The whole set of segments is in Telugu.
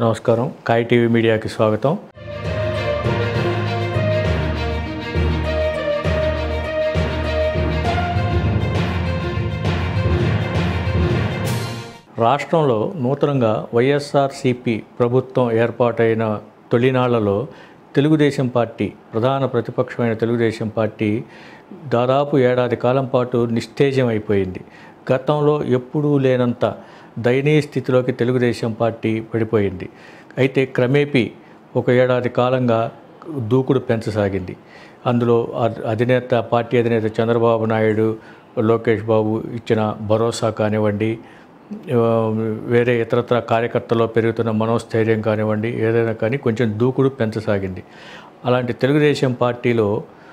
నమస్కారం. కాయ్ టీవీ మీడియాకి స్వాగతం. రాష్ట్రంలో నూతనంగా వైఎస్ఆర్సీపీ ప్రభుత్వం ఏర్పాటైన తొలినాళ్లలో తెలుగుదేశం పార్టీ ప్రధాన ప్రతిపక్షమైన తెలుగుదేశం పార్టీ దాదాపు ఏడాది కాలం పాటు నిస్తేజం అయిపోయింది. గతంలో ఎప్పుడూ లేనంత దయనీయ స్థితిలోకి తెలుగుదేశం పార్టీ పడిపోయింది. అయితే క్రమేపీ ఒక ఏడాది కాలంగా దూకుడు పెంచసాగింది. అందులో పార్టీ అధినేత చంద్రబాబు నాయుడు, లోకేష్ బాబు ఇచ్చిన భరోసా కానివ్వండి, వేరే ఇతరత్ర కార్యకర్తల్లో పెరుగుతున్న మనోస్థైర్యం కానివ్వండి, ఏదైనా కానీ కొంచెం దూకుడు పెంచసాగింది. అలాంటి తెలుగుదేశం పార్టీలో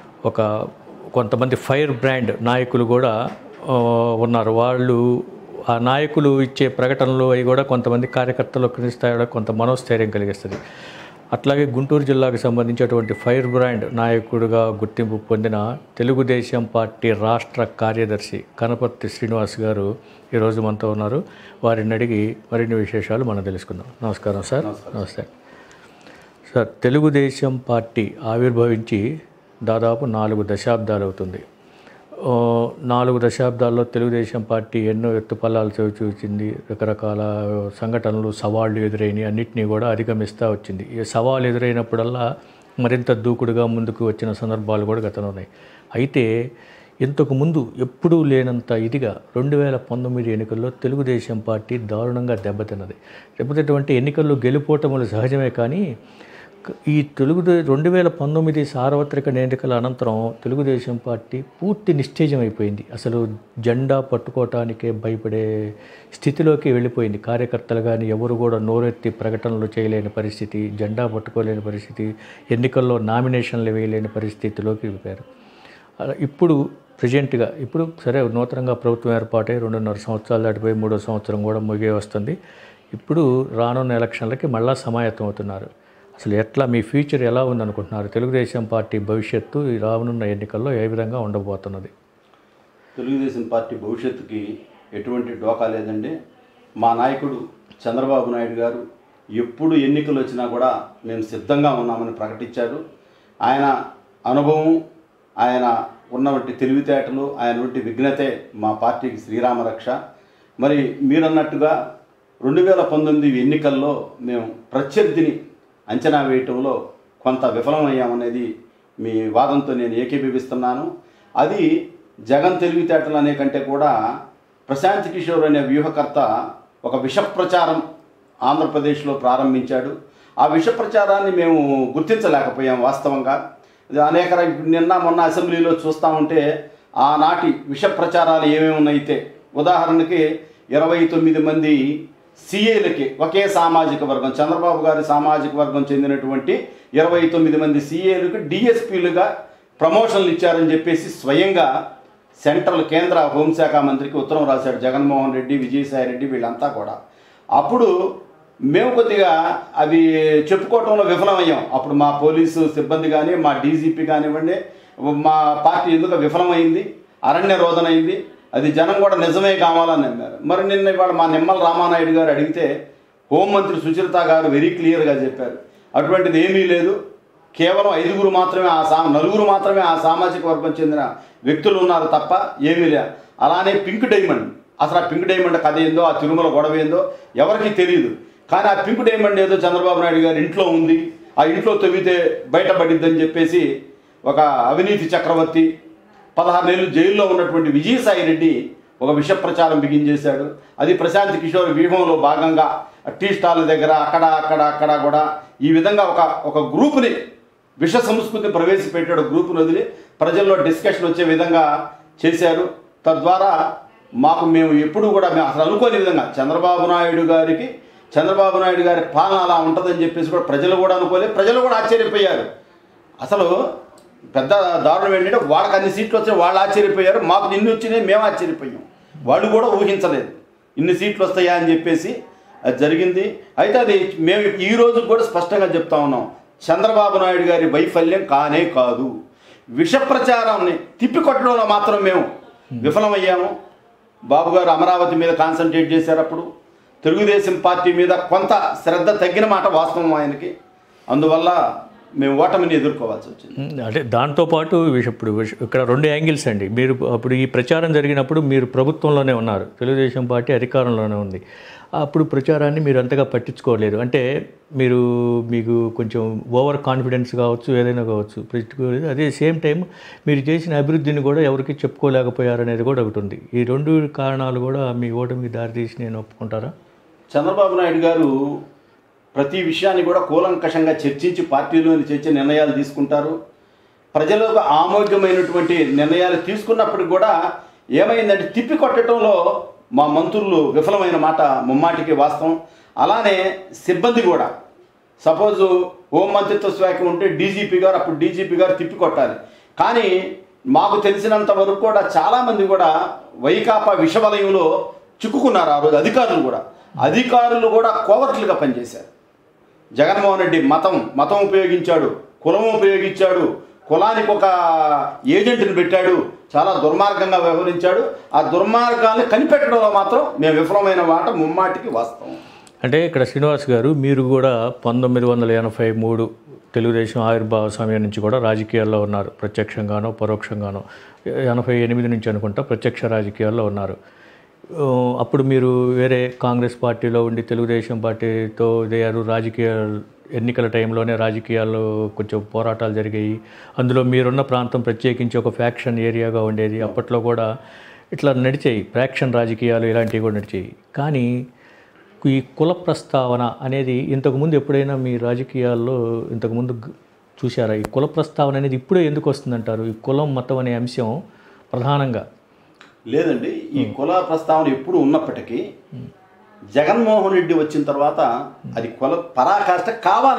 కొంతమంది ఫైర్ బ్రాండ్ నాయకులు కూడా ఉన్నారు. వాళ్ళు ఆ నాయకులు ఇచ్చే ప్రకటనలు అవి కూడా కొంతమంది కార్యకర్తలు స్థాయిలో కొంత మనోస్థైర్యం కలిగిస్తుంది. అట్లాగే గుంటూరు జిల్లాకు సంబంధించినటువంటి ఫైర్ బ్రాండ్ నాయకుడిగా గుర్తింపు పొందిన తెలుగుదేశం పార్టీ రాష్ట్ర కార్యదర్శి కనపర్తి శ్రీనివాస్ గారు ఈరోజు మనతో ఉన్నారు. వారిని అడిగి మరిన్ని విశేషాలు మనం తెలుసుకుందాం. నమస్కారం సార్. నమస్తే సార్. తెలుగుదేశం పార్టీ ఆవిర్భవించి దాదాపు 4 దశాబ్దాలు అవుతుంది. 4 దశాబ్దాల్లో తెలుగుదేశం పార్టీ ఎన్నో ఎత్తుపల్లాలు చూచింది. రకరకాల సంఘటనలు, సవాళ్లు ఎదురైనవి, అన్నింటినీ కూడా అధిగమిస్తూ వచ్చింది. ఈ సవాళ్ళు ఎదురైనప్పుడల్లా మరింత దూకుడుగా ముందుకు వచ్చిన సందర్భాలు కూడా గతంలో ఉన్నాయి. అయితే ఇంతకుముందు ఎప్పుడూ లేనంత ఇదిగా 2019 ఎన్నికల్లో తెలుగుదేశం పార్టీ దారుణంగా దెబ్బతిన్నది. దెబ్బతిన్నటువంటి ఎన్నికల్లో గెలుపోటములు సహజమే, కానీ ఈ 2019 సార్వత్రిక ఎన్నికల అనంతరం తెలుగుదేశం పార్టీ పూర్తి నిస్తేజం అయిపోయింది. అసలు జెండా పట్టుకోవటానికే భయపడే స్థితిలోకి వెళ్ళిపోయింది. కార్యకర్తలు కానీ ఎవరు కూడా నోరెత్తి ప్రకటనలు చేయలేని పరిస్థితి, జెండా పట్టుకోలేని పరిస్థితి, ఎన్నికల్లో నామినేషన్లు వేయలేని పరిస్థితిలోకి వెళ్ళిపోయారు. ఇప్పుడు ప్రజెంట్గా సరే నూతనంగా ప్రభుత్వం ఏర్పాటై 2.5 సంవత్సరాలు దాటిపోయి 3వ సంవత్సరం కూడా ముగియ వస్తుంది. ఇప్పుడు రానున్న ఎలక్షన్లకి మళ్ళా సమాయత్తం అవుతున్నారు. అసలు ఎట్లా మీ ఫ్యూచర్ ఎలా ఉందనుకుంటున్నారు? తెలుగుదేశం పార్టీ భవిష్యత్తు ఈ రానున్న ఎన్నికల్లో ఏ విధంగా ఉండబోతున్నది? తెలుగుదేశం పార్టీ భవిష్యత్తుకి ఎటువంటి డోకా లేదండి. మా నాయకుడు చంద్రబాబు నాయుడు గారు ఎప్పుడు ఎన్నికలు వచ్చినా కూడా మేము సిద్ధంగా ఉన్నామని ప్రకటించారు. ఆయన అనుభవం, ఆయన ఉన్నటువంటి తెలివితేటలు, ఆయన వంటి విఘ్నతే మా పార్టీకి శ్రీరామరక్ష. మరి మీరన్నట్టుగా 2019 ఎన్నికల్లో మేము ప్రత్యర్థిని అంచనా వేయటంలో కొంత విఫలమయ్యామనేది మీ వాదంతో నేను ఏకీభవిస్తున్నాను. అది జగన్ తెలివితేటలు అనే కంటే కూడా ప్రశాంత్ కిషోర్ అనే వ్యూహకర్త ఒక విష ప్రచారం ఆంధ్రప్రదేశ్లో ప్రారంభించాడు. ఆ విష ప్రచారాన్ని మేము గుర్తించలేకపోయాం. వాస్తవంగా నిన్న మొన్న అసెంబ్లీలో చూస్తూ ఉంటే ఆనాటి విష ప్రచారాలు ఏమేమి ఉన్నాయితే, ఉదాహరణకి 29 మంది సీఏలకి, ఒకే సామాజిక వర్గం, చంద్రబాబు గారి సామాజిక వర్గం చెందినటువంటి 29 మంది సీఏలకు డిఎస్పీలుగా ప్రమోషన్లు ఇచ్చారని చెప్పేసి స్వయంగా సెంట్రల్ కేంద్ర హోంశాఖ మంత్రికి ఉత్తరం రాశాడు జగన్మోహన్ రెడ్డి, విజయసాయి రెడ్డి, వీళ్ళంతా కూడా. అప్పుడు మేము కొద్దిగా అవి చెప్పుకోవటంలో విఫలమయ్యాం. అప్పుడు మా పోలీసు సిబ్బంది కానీ, మా డీజీపీ కానివ్వండి, మా పార్టీ ఎందుకు విఫలమైంది, అరణ్య రోదనైంది. అది జనం కూడా నిజమే కావాలని అన్నారు. మరి నిన్న ఇవాళ మా నిమ్మల రామానాయుడు గారు అడిగితే హోంమంత్రి సుచరిత గారు వెరీ క్లియర్గా చెప్పారు, అటువంటిది ఏమీ లేదు, కేవలం 5 మాత్రమే, 4 మాత్రమే ఆ సామాజిక వర్గం చెందిన వ్యక్తులు ఉన్నారు తప్ప ఏమీ లేదు. అలానే పింక్ డైమండ్, అసలు ఆ పింక్ డైమండ్ కథ ఏందో, ఆ తిరుమల గొడవ ఏందో ఎవరికి తెలియదు. కానీ ఆ పింక్ డైమండ్ ఏదో చంద్రబాబు నాయుడు గారి ఇంట్లో ఉంది, ఆ ఇంట్లో తవ్వితే బయటపడిద్దని చెప్పేసి ఒక అవినీతి చక్రవర్తి 16 ఏళ్ళు జైల్లో ఉన్నటువంటి విజయసాయి రెడ్డి ఒక విష ప్రచారం బిగించేశాడు. అది ప్రశాంత్ కిషోర్ వ్యూహంలో భాగంగా టీ స్టాల్ దగ్గర అక్కడ కూడా ఈ విధంగా ఒక గ్రూపుని, విష సంస్కృతిని ప్రవేశపెట్టాడు. గ్రూపుని వదిలి ప్రజల్లో డిస్కషన్ వచ్చే విధంగా చేశారు. తద్వారా మేము ఎప్పుడు కూడా అసలు అనుకోని విధంగా చంద్రబాబు నాయుడు గారి పాలన అలా ఉంటుందని చెప్పేసి కూడా ప్రజలు కూడా అనుకోలేదు. ప్రజలు కూడా ఆశ్చర్యపోయారు. అసలు పెద్ద దారుణం ఏంటంటే వాళ్ళకి అన్ని సీట్లు వచ్చాయి, వాళ్ళు ఆశ్చర్యపోయారు. మాకు ఇన్ని వచ్చినాయి, మేము ఆశ్చర్యపోయాం. వాళ్ళు కూడా ఊహించలేదు ఇన్ని సీట్లు వస్తాయా అని చెప్పేసి. అది జరిగింది. అయితే అది మేము ఈ రోజు కూడా స్పష్టంగా చెప్తా ఉన్నాం, చంద్రబాబు నాయుడు గారి వైఫల్యం కానే కాదు. విష ప్రచారాన్ని తిప్పికొట్టడంలో మాత్రం మేము విఫలమయ్యాము. బాబు గారు అమరావతి మీద కాన్సన్ట్రేట్ చేశారు. అప్పుడు తెలుగుదేశం పార్టీ మీద కొంత శ్రద్ధ తగ్గిన మాట వాస్తవం ఆయనకి. అందువల్ల మేము ఓటమిని ఎదుర్కోవాల్సి వచ్చింది. అంటే దాంతోపాటు ఇప్పుడు ఇక్కడ 2 యాంగిల్స్ అండి. మీరు అప్పుడు ఈ ప్రచారం జరిగినప్పుడు మీరు ప్రభుత్వంలోనే ఉన్నారు, తెలుగుదేశం పార్టీ అధికారంలోనే ఉంది. అప్పుడు ప్రచారాన్ని మీరు అంతగా పట్టించుకోలేదు. అంటే మీకు కొంచెం ఓవర్ కాన్ఫిడెన్స్ కావచ్చు, ఏదైనా కావచ్చు, పట్టించుకోలేదు. అదే సేమ్ టైం మీరు చేసిన అభివృద్ధిని కూడా ఎవరికి చెప్పుకోలేకపోయారనేది కూడా ఒకటి ఉంది. ఈ 2 కారణాలు కూడా మీ ఓటమికి దారితీసి నేను ఒప్పుకుంటారా? చంద్రబాబు నాయుడు గారు ప్రతి విషయాన్ని కూడా కూలంకషంగా చర్చించి పార్టీలోని చర్చ నిర్ణయాలు తీసుకుంటారు. ప్రజలకు ఆమోద్యమైనటువంటి నిర్ణయాలు తీసుకున్నప్పటికి కూడా ఏమైందంటే తిప్పి కొట్టడంలో మా మంత్రులు విఫలమైన మాట ముమ్మాటికి వాస్తవం. అలానే సిబ్బంది కూడా సపోజు హోంమంత్రిత్వ శాఖ ఉంటే డీజీపీ గారు, అప్పుడు డీజీపీ గారు తిప్పి కొట్టాలి. కానీ మాకు తెలిసినంత వరకు కూడా చాలామంది కూడా వైకాపా విషవలయంలో చిక్కుకున్నారు. ఆ రోజు అధికారులు కూడా కోవర్ట్లుగా పనిచేశారు. జగన్మోహన్ రెడ్డి మతం ఉపయోగించాడు, కులం ఉపయోగించాడు, కులానికి ఒక ఏజెంట్ని పెట్టాడు, చాలా దుర్మార్గంగా వ్యవహరించాడు. ఆ దుర్మార్గాన్ని కనిపెట్టడంలో మాత్రం మేము విఫలమైన మాట ముమ్మాటికి వాస్తవం. అంటే ఇక్కడ శ్రీనివాస్ గారు, మీరు కూడా 1983 తెలుగుదేశం ఆవిర్భావ సమయం నుంచి కూడా రాజకీయాల్లో ఉన్నారు, ప్రత్యక్షంగానో పరోక్షంగానో. 88 నుంచి అనుకుంటా ప్రత్యక్ష రాజకీయాల్లో ఉన్నారు. అప్పుడు మీరు వేరే కాంగ్రెస్ పార్టీలో ఉండి తెలుగుదేశం పార్టీతో ఇదయ్యారు. ఎన్నికల టైంలోనే రాజకీయాల్లో కొంచెం పోరాటాలు జరిగాయి. అందులో మీరున్న ప్రాంతం ప్రత్యేకించి ఒక ఫ్యాక్షన్ ఏరియాగా ఉండేది. అప్పట్లో కూడా ఇట్లా నడిచాయి, ఫ్యాక్షన్ రాజకీయాలు ఇలాంటివి కూడా నడిచాయి. కానీ ఈ కుల ప్రస్తావన అనేది ఇంతకుముందు ఎప్పుడైనా మీ రాజకీయాల్లో ఇంతకుముందు చూసారా? ఈ కుల ప్రస్తావన అనేది ఇప్పుడే ఎందుకు వస్తుందంటారు? ఈ కులం మతం అనే అంశం ప్రధానంగా లేదండి. ఈ కుల ప్రస్తావన ఎప్పుడు ఉన్నప్పటికీ జగన్మోహన్ రెడ్డి వచ్చిన తర్వాత అది కుల పరాకాష్ట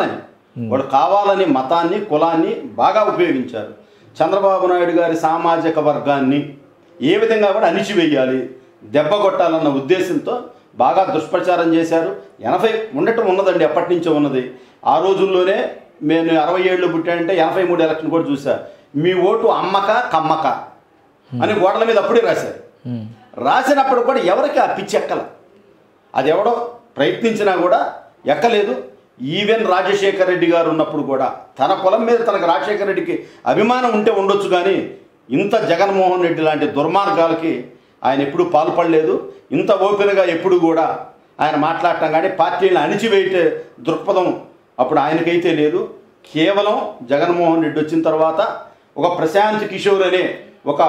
కావాలని మతాన్ని కులాన్ని బాగా ఉపయోగించారు. చంద్రబాబు నాయుడు గారి సామాజిక వర్గాన్ని ఏ విధంగా కూడా అణిచివేయాలి, దెబ్బ కొట్టాలన్న ఉద్దేశంతో బాగా దుష్ప్రచారం చేశారు. 80 ఉన్నదండి, ఎప్పటి నుంచో ఉన్నది. ఆ రోజుల్లోనే నేను 67 పుట్టానంటే 83 ఎలక్షన్ కూడా చూసా. మీ ఓటు అమ్మక కమ్మక అని గోడల మీద అప్పుడే రాశారు. రాసినప్పుడు కూడా ఎవరికి ఆ పిచ్చి ఎక్కల, అది ఎవడో ప్రయత్నించినా కూడా ఎక్కలేదు. ఈవెన్ రాజశేఖర రెడ్డి గారు ఉన్నప్పుడు కూడా తన కులం మీద తనకు రాజశేఖర రెడ్డికి అభిమానం ఉంటే ఉండొచ్చు, కానీ ఇంత జగన్మోహన్ రెడ్డి లాంటి దుర్మార్గాలకి ఆయన ఎప్పుడూ పాల్పడలేదు. ఇంత ఓపెన్గా ఎప్పుడు కూడా ఆయన మాట్లాడటం కానీ పార్టీలను అణిచివేయటే దృక్పథం అప్పుడు ఆయనకైతే లేదు. కేవలం జగన్మోహన్ రెడ్డి వచ్చిన తర్వాత ఒక ప్రశాంత్ కిషోర్ అనే ఒక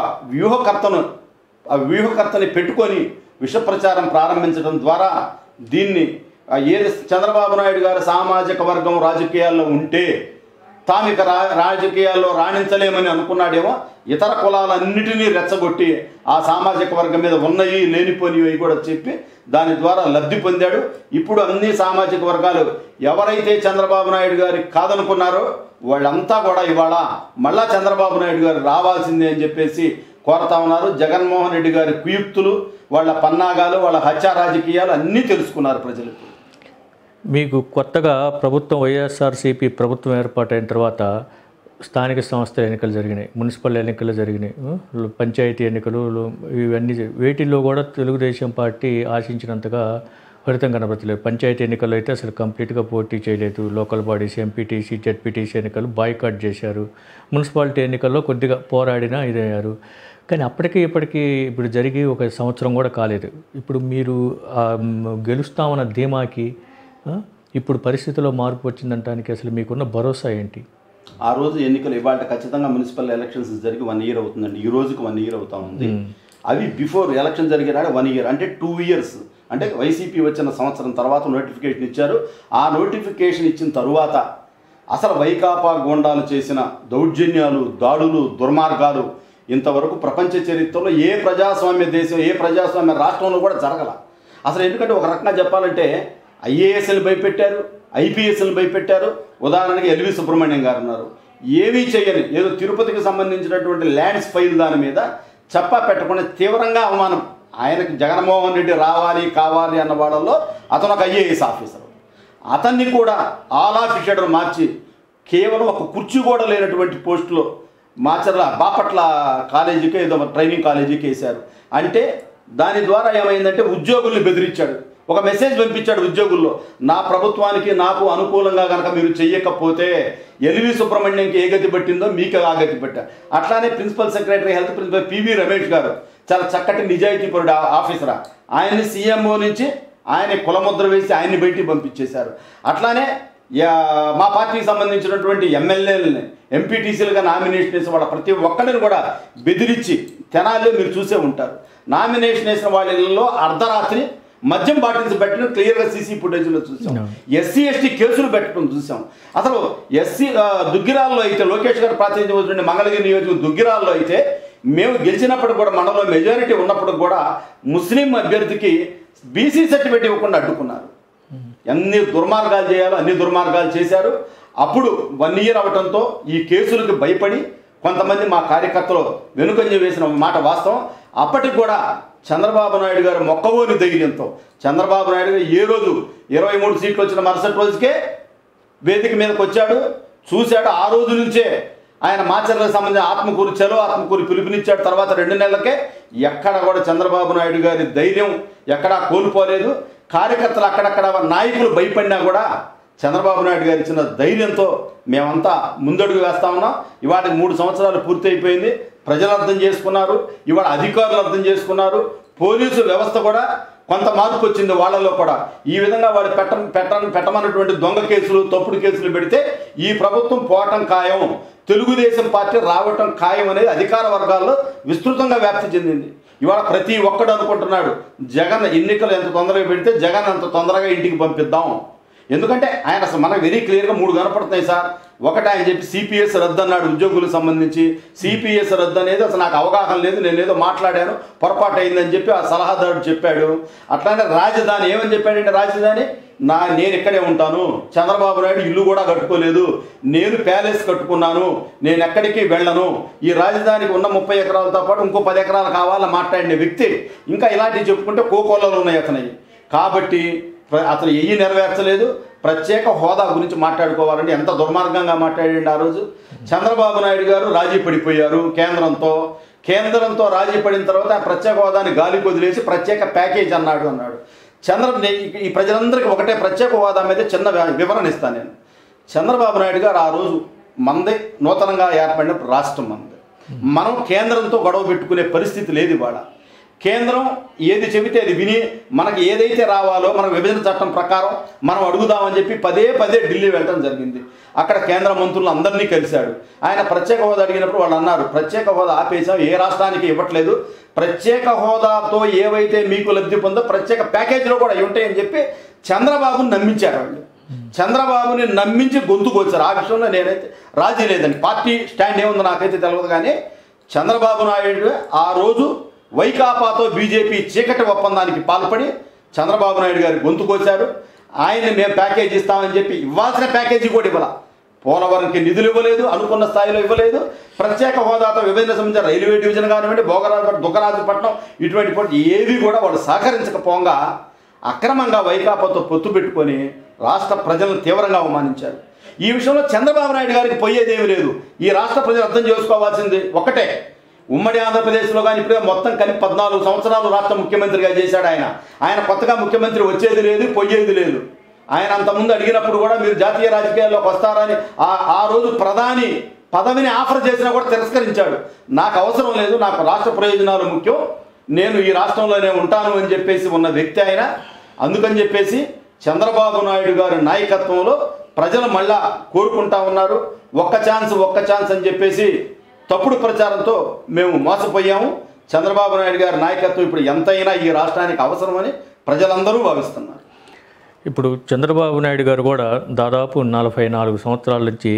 వ్యూహకర్తని పెట్టుకొని విష ప్రచారం ప్రారంభించడం ద్వారా దీన్ని ఏది చంద్రబాబు నాయుడు గారి సామాజిక వర్గం రాజకీయాల్లో ఉంటే తామిక రాజకీయాల్లో రాణించలేమని అనుకున్నాడేమో. ఇతర కులాలన్నిటినీ రెచ్చగొట్టి ఆ సామాజిక వర్గం మీద ఉన్నవి లేనిపోనివి కూడా చెప్పి దాని ద్వారా లబ్ధి పొందాడు. ఇప్పుడు అన్ని సామాజిక వర్గాలు ఎవరైతే చంద్రబాబు నాయుడు గారికి కాదనుకున్నారో వాళ్ళంతా కూడా ఇవాళ మళ్ళా చంద్రబాబు నాయుడు గారు రావాల్సిందే అని చెప్పేసి కోరుతా ఉన్నారు. జగన్మోహన్ రెడ్డి గారి కుయుక్తులు, వాళ్ళ పన్నాగాలు, వాళ్ళ హత్యా రాజకీయాలు అన్నీ తెలుసుకున్నారు ప్రజలు. మీకు కొత్తగా ప్రభుత్వం వైఎస్ఆర్సీపీ ప్రభుత్వం ఏర్పాటైన తర్వాత స్థానిక సంస్థల ఎన్నికలు జరిగినాయి, మున్సిపల్ ఎన్నికలు జరిగినాయి, పంచాయతీ ఎన్నికలు, ఇవన్నీ వీటిల్లో కూడా తెలుగుదేశం పార్టీ ఆశించినంతగా ఫలితం కనబడలేదు. పంచాయతీ ఎన్నికల్లో అయితే అసలు కంప్లీట్గా పోటీ చేయలేదు. లోకల్ బాడీస్, ఎంపీటీసీ, జెడ్పీటీసీ ఎన్నికలు బాయ్కాట్ చేశారు. మున్సిపాలిటీ ఎన్నికల్లో కొద్దిగా పోరాడినా ఇదయ్యారు. కానీ ఇప్పటికీ ఇప్పుడు జరిగి 1 సంవత్సరం కూడా కాలేదు. ఇప్పుడు మీరు గెలుస్తామన్న ధీమాకి ఇప్పుడు పరిస్థితిలో మార్పు వచ్చిందంటానికి అసలు మీకున్న భరోసా ఏంటి? ఆ రోజు ఎన్నికలు ఇవాళ ఖచ్చితంగా మున్సిపల్ ఎలక్షన్స్ జరిగి 1 ఇయర్ అవుతుందండి. ఈ రోజుకి 1 ఇయర్ అవుతా ఉంది. అవి బిఫోర్ ఎలక్షన్ జరిగినాడు 1 ఇయర్, అంటే 2 ఇయర్స్, అంటే వైసీపీ వచ్చిన సంవత్సరం తర్వాత నోటిఫికేషన్ ఇచ్చారు. ఆ నోటిఫికేషన్ ఇచ్చిన తరువాత అసలు వైకాపా గూండాలు చేసిన దౌర్జన్యాలు, దాడులు, దుర్మార్గాలు ఇంతవరకు ప్రపంచ చరిత్రలో ఏ ప్రజాస్వామ్య దేశం, ఏ ప్రజాస్వామ్య రాష్ట్రంలో కూడా జరగల. అసలు ఎందుకంటే ఒక రకంగా చెప్పాలంటే ఐఏఎస్లు భయపెట్టారు, ఐపీఎస్లు భయపెట్టారు. ఉదాహరణకి ఎల్వి సుబ్రహ్మణ్యం గారు ఉన్నారు, ఏమీ చేయని ఏదో తిరుపతికి సంబంధించినటువంటి ల్యాండ్స్ ఫైల్ దాని మీద చెప్పా పెట్టకుండా తీవ్రంగా అవమానం. ఆయనకి జగన్మోహన్ రెడ్డి కావాలి అన్న వాళ్ళలో అతను ఒక ఐఏఎస్ ఆఫీసర్. అతన్ని కూడా ఆల్ ఆఫీసర్ మార్చి కేవలం ఒక కుర్చీ కూడా లేనటువంటి పోస్టులో మాచర్ల బాపట్ల కాలేజీకి ఏదో ట్రైనింగ్ కాలేజీకి వేశారు. అంటే దాని ద్వారా ఏమైందంటే ఉద్యోగుల్ని బెదిరించాడు. ఒక మెసేజ్ పంపించాడు ఉద్యోగుల్లో, నా ప్రభుత్వానికి నాకు అనుకూలంగా కనుక మీరు చెయ్యకపోతే ఎల్వి సుబ్రహ్మణ్యంకి ఏ గతి పట్టిందో మీకు ఆ గతి పట్టా. అట్లానే principal secretary health principal PV Ramesh గారు చాలా చక్కటి నిజాయితీపరుడు ఆఫీసర్, ఆయన్ని సీఎంఓ నుంచి ఆయన కులముద్ర వేసి ఆయన్ని బయటికి పంపించేశారు. అట్లానే మా పార్టీకి సంబంధించినటువంటి ఎమ్మెల్యేలని ఎంపీటీసీలుగా నామినేషన్ వేసిన వాళ్ళ ప్రతి ఒక్కరిని కూడా బెదిరించి, తెనాల్లో మీరు చూసే ఉంటారు, నామినేషన్ వేసిన వాళ్ళలో అర్ధరాత్రి మద్యం బాటిల్స్ పెట్టడం క్లియర్గా సీసీ ఫుటేజ్లో చూసాం. ఎస్సీ ఎస్టీ కేసులు పెట్టడం చూసాం. అసలు దుగ్గిరాల్లో అయితే లోకేష్ గారు ప్రాతినిధ్యం వహించిన మంగళగిరి నియోజకవర్గం దుగ్గిరాల్లో అయితే మేము గెలిచినప్పుడు కూడా మనలో మెజారిటీ ఉన్నప్పుడు కూడా ముస్లిం అభ్యర్థికి బీసీ సర్టిఫికేట్ ఇవ్వకుండా అడ్డుకున్నారు. ఎన్ని దుర్మార్గాలు చేయాలో అన్ని దుర్మార్గాలు చేశారు. అప్పుడు 1 year అవడంతో ఈ కేసులకు భయపడి కొంతమంది మా కార్యకర్తలు వెనుకంజ వేసిన మాట వాస్తవం. అప్పటికి కూడా చంద్రబాబు నాయుడు గారు మొక్కవోని ధైర్యంతో చంద్రబాబు నాయుడు గారు ఏ రోజు 23 సీట్లు వచ్చిన మరుసటి రోజుకే వేదిక మీదకి వచ్చాడు, చూశాడు. ఆ రోజు నుంచే ఆయన మాచర్లకు సంబంధించిన ఆత్మకూరు చలో ఆత్మకూరు పిలుపునిచ్చాడు. తర్వాత 2 నెలలకే ఎక్కడ కూడా చంద్రబాబు నాయుడు గారి ధైర్యం ఎక్కడా కోల్పోలేదు. కార్యకర్తలు అక్కడక్కడ నాయకులు భయపడినా కూడా చంద్రబాబు నాయుడు గారు ఇచ్చిన ధైర్యంతో మేమంతా ముందడుగు వేస్తా ఉన్నాం. ఇవాటికి 3 సంవత్సరాలు పూర్తి అయిపోయింది. ప్రజలు అర్థం చేసుకున్నారు, ఇవాళ అధికారులు అర్థం చేసుకున్నారు, పోలీసు వ్యవస్థ కూడా కొంత మార్పు వచ్చింది వాళ్ళలో కూడా. ఈ విధంగా వాళ్ళు పెట్టమన్నటువంటి దొంగ కేసులు తప్పుడు కేసులు పెడితే ఈ ప్రభుత్వం పోవటం ఖాయం, తెలుగుదేశం పార్టీ రావటం ఖాయం అనేది అధికార వర్గాల్లో విస్తృతంగా వ్యాప్తి చెందింది. ఇవాళ ప్రతి ఒక్కడు అనుకుంటున్నాడు జగన్ ఎన్నికలు ఎంత తొందరగా పెడితే జగన్ అంత తొందరగా ఇంటికి పంపిద్దాం. ఎందుకంటే ఆయన అసలు మనకు వెరీ క్లియర్గా 3 కనపడుతున్నాయి సార్. ఒకటి ఆయన చెప్పి సిపిఎస్ రద్దు అన్నాడు ఉద్యోగులకు సంబంధించి. సిపిఎస్ రద్దు అనేది అసలు నాకు అవగాహన లేదు, నేను ఏదో మాట్లాడాను పొరపాటు అయిందని చెప్పి ఆ సలహాదారుడు చెప్పాడు. అట్లానే రాజధాని ఏమని చెప్పాడంటే రాజధాని నేను ఇక్కడే ఉంటాను, చంద్రబాబు నాయుడు ఇల్లు కూడా కట్టుకోలేదు, నేను ప్యాలెస్ కట్టుకున్నాను, నేను ఎక్కడికి వెళ్ళను, ఈ రాజధానికి ఉన్న 30 ఎకరాలతో పాటు ఇంకో 10 ఎకరాలు కావాలని మాట్లాడిన వ్యక్తి. ఇంకా ఇలాంటివి చెప్పుకుంటే కోకోలలో ఉన్నాయి అతనివి. కాబట్టి అతను ఏవి నెరవేర్చలేదు. ప్రత్యేక హోదా గురించి మాట్లాడుకోవాలంటే ఎంత దుర్మార్గంగా మాట్లాడండి. ఆ రోజు చంద్రబాబు నాయుడు గారు రాజీ పడిపోయారు కేంద్రంతో రాజీ పడిన తర్వాత ఆ ప్రత్యేక హోదాని గాలికి వదిలేసి ప్రత్యేక ప్యాకేజ్ అన్నాడు. ఈ ప్రజలందరికీ ఒకటే ప్రత్యేక హోదా మీద చిన్న వివరణ ఇస్తాను నేను. చంద్రబాబు నాయుడు గారు ఆ రోజు మంది నూతనంగా ఏర్పడిన రాష్ట్రం మంది, మనం కేంద్రంతో గొడవ పెట్టుకునే పరిస్థితి లేదు. ఇవాళ కేంద్రం ఏది చెబితే అది విని మనకి ఏదైతే రావాలో మన విభజన చట్టం ప్రకారం మనం అడుగుదామని చెప్పి పదే ఢిల్లీ వెళ్ళడం జరిగింది. అక్కడ కేంద్ర మంత్రులు అందరినీ కలిశాడు. ఆయన ప్రత్యేక హోదా అడిగినప్పుడు వాళ్ళు అన్నారు, ప్రత్యేక హోదా ఆపేసాం, ఏ రాష్ట్రానికి ఇవ్వట్లేదు, ప్రత్యేక హోదాతో ఏవైతే మీకు లబ్ధి పొందో ప్రత్యేక ప్యాకేజీలో కూడా ఉంటాయని చెప్పి చంద్రబాబుని నమ్మించారు వాళ్ళు. చంద్రబాబుని నమ్మించి గొంతుకొచ్చారు. ఆ విషయంలో నేనైతే రాజీ లేదండి. పార్టీ స్టాండ్ ఏముందో నాకైతే తెలియదు. కానీ చంద్రబాబు నాయుడు ఆ రోజు వైకాపాతో బీజేపీ చీకటి ఒప్పందానికి పాల్పడి చంద్రబాబు నాయుడు గారి గొంతుకొచ్చారు. ఆయన్ని మేము ప్యాకేజీ ఇస్తామని చెప్పి ఇవ్వాల్సిన ప్యాకేజీ కూడా ఇవ్వాల. పోలవరంకి నిధులు ఇవ్వలేదు, అనుకున్న స్థాయిలో ఇవ్వలేదు. ప్రత్యేక హోదాతో విభజన సంబంధించిన రైల్వే డివిజన్ కానివ్వండి, దుగ్గరాజుపట్నం ఇటువంటి ఏవి కూడా వాళ్ళు సహకరించకపోగా అక్రమంగా వైకాపాతో పొత్తు పెట్టుకొని రాష్ట్ర ప్రజలను తీవ్రంగా అవమానించారు. ఈ విషయంలో చంద్రబాబు నాయుడు గారికి పోయేదేమీ లేదు. ఈ రాష్ట్ర ప్రజలు అర్థం చేసుకోవాల్సింది ఒకటే, ఉమ్మడి ఆంధ్రప్రదేశ్లో కానీ ఇప్పుడే మొత్తం కలిపి 14 సంవత్సరాలు రాష్ట్ర ముఖ్యమంత్రిగా చేశాడు ఆయన కొత్తగా ముఖ్యమంత్రి వచ్చేది లేదు, పోయేది లేదు. ఆయన అంతకుముందు అడిగినప్పుడు కూడా మీరు జాతీయ రాజకీయాల్లోకి వస్తారని ఆ రోజు ప్రధాని పదవిని ఆఫర్ చేసినా కూడా తిరస్కరించాడు. నాకు అవసరం లేదు, నాకు రాష్ట్ర ప్రయోజనాలు ముఖ్యం, నేను ఈ రాష్ట్రంలోనే ఉంటాను అని చెప్పేసి ఉన్న వ్యక్తి ఆయన. అందుకని చెప్పేసి చంద్రబాబు నాయుడు గారి నాయకత్వంలో ప్రజలు మళ్ళా కోరుకుంటా ఉన్నారు. ఒక్క ఛాన్స్ అని చెప్పేసి తప్పుడు ప్రచారంతో మేము మోసపోయాము. చంద్రబాబు నాయుడు గారి నాయకత్వం ఇప్పుడు ఎంతైనా ఈ రాష్ట్రానికి అవసరమని ప్రజలందరూ భావిస్తున్నారు. ఇప్పుడు చంద్రబాబు నాయుడు గారు కూడా దాదాపు 44 సంవత్సరాల నుంచి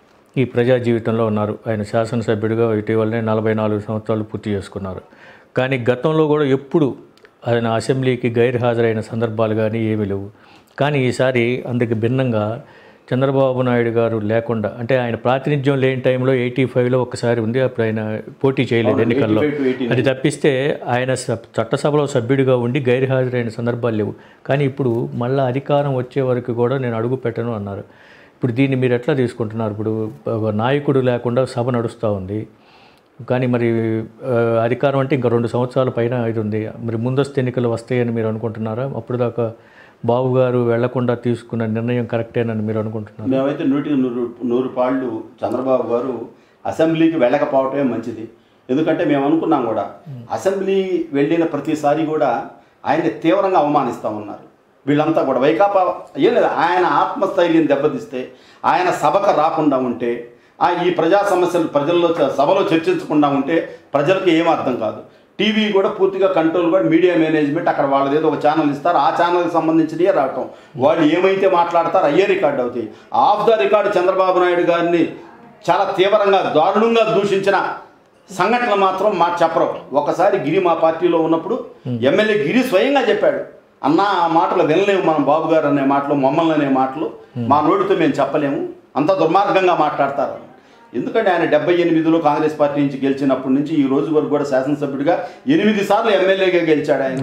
ఈ ప్రజా జీవితంలో ఉన్నారు. ఆయన శాసనసభ్యుడిగా ఇటీవలనే 44 సంవత్సరాలు పూర్తి చేసుకున్నారు. కానీ గతంలో కూడా ఎప్పుడు ఆయన అసెంబ్లీకి గైర్హాజరైన సందర్భాలు కానీ ఏమీ లేవు. కానీ ఈసారి అందుకు భిన్నంగా చంద్రబాబు నాయుడు గారు లేకుండా, అంటే ఆయన ప్రాతినిధ్యం లేని టైంలో 85లో ఒకసారి ఉంది, అప్పుడు ఆయన పోటీ చేయలేదు ఎన్నికల్లో. అది తప్పిస్తే ఆయన చట్టసభలో సభ్యుడిగా ఉండి గైర్హాజరైన సందర్భాలు లేవు. కానీ ఇప్పుడు మళ్ళీ అధికారం వచ్చే వరకు కూడా నేను అడుగు పెట్టను అన్నారు. ఇప్పుడు దీన్ని మీరు ఎట్లా తీసుకుంటున్నారు? ఇప్పుడు నాయకుడు లేకుండా సభ నడుస్తూ ఉంది, కానీ మరి అధికారం అంటే ఇంకా 2 సంవత్సరాల పైన ఇది ఉంది. మరి ముందస్తు ఎన్నికలు వస్తాయని మీరు అనుకుంటున్నారా? అప్పుడు దాకా బాబు గారు వెళ్లకుండా తీసుకున్న నిర్ణయం కరెక్టేనని మీరు అనుకుంటున్నారు? మేమైతే 100 పాళ్ళు చంద్రబాబు గారు అసెంబ్లీకి వెళ్ళకపోవటమే మంచిది. ఎందుకంటే మేము అనుకున్నాం కూడా, అసెంబ్లీ వెళ్ళిన ప్రతిసారి కూడా ఆయన్ని తీవ్రంగా అవమానిస్తూ ఉన్నారు వీళ్ళంతా కూడా. వైకాపా ఏం లేదు, ఆయన ఆత్మస్థైర్యం దెబ్బతీస్తే, ఆయన సభకు రాకుండా ఉంటే, ఈ ప్రజా సమస్యలు ప్రజల్లో సభలో చర్చించకుండా ఉంటే ప్రజలకు ఏం అర్థం కాదు. టీవీ కూడా పూర్తిగా కంట్రోల్ కూడా మీడియా మేనేజ్మెంట్ అక్కడ వాళ్ళది ఏదో ఒక ఛానల్ ఇస్తారు, ఆ ఛానల్కి సంబంధించినవే రావటం, వాళ్ళు ఏమైతే మాట్లాడతారో అయ్యే రికార్డు అవుతాయి. Off the record Chandrababu Naidu గారిని చాలా తీవ్రంగా దారుణంగా దూషించిన సంఘటనలు మాత్రం మాట చెప్పరు. ఒకసారి గిరి మా పార్టీలో ఉన్నప్పుడు ఎమ్మెల్యే గిరి స్వయంగా చెప్పాడు, అన్న ఆ మాటలు వినలేము మనం, బాబు గారు అనే మాటలు, మమ్మల్ని అనే మాటలు మా నోటితో మేము చెప్పలేము, అంత దుర్మార్గంగా మాట్లాడతారు. ఎందుకంటే ఆయన 78లో కాంగ్రెస్ పార్టీ నుంచి గెలిచినప్పటి నుంచి ఈ రోజు వరకు కూడా శాసనసభ్యుడిగా 8 సార్లు ఎమ్మెల్యేగా గెలిచాడు. ఆయన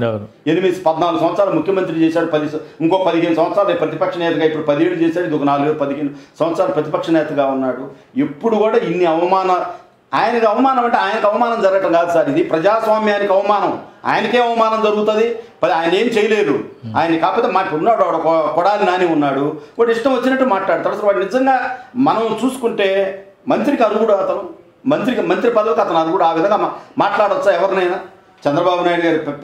14 సంవత్సరాలు ముఖ్యమంత్రి చేశాడు, ఇంకో 15 సంవత్సరాలు ప్రతిపక్ష నేతగా, ఇప్పుడు 17 చేశాడు, ఇది ఒక 15 సంవత్సరాలు ప్రతిపక్ష నేతగా ఉన్నాడు. ఎప్పుడు కూడా ఇన్ని ఆయనకి అవమానం అంటే ఆయనకు అవమానం జరగటం కాదు సార్, ఇది ప్రజాస్వామ్యానికి అవమానం. ఆయనకే అవమానం జరుగుతుంది, ఆయన ఏం చేయలేరు. ఆయన కాకపోతే మాట ఉన్నాడు, వాడు కొడాలి నాని ఉన్నాడు, వాడు ఇష్టం వచ్చినట్టు మాట్లాడతాడు. అసలు వాడు నిజంగా మనం చూసుకుంటే మంత్రికి అరుగుడు, అతను మంత్రి పదవికి అతను అరుగుడు. ఆ విధంగా మాట్లాడవచ్చా ఎవరినైనా? చంద్రబాబు నాయుడు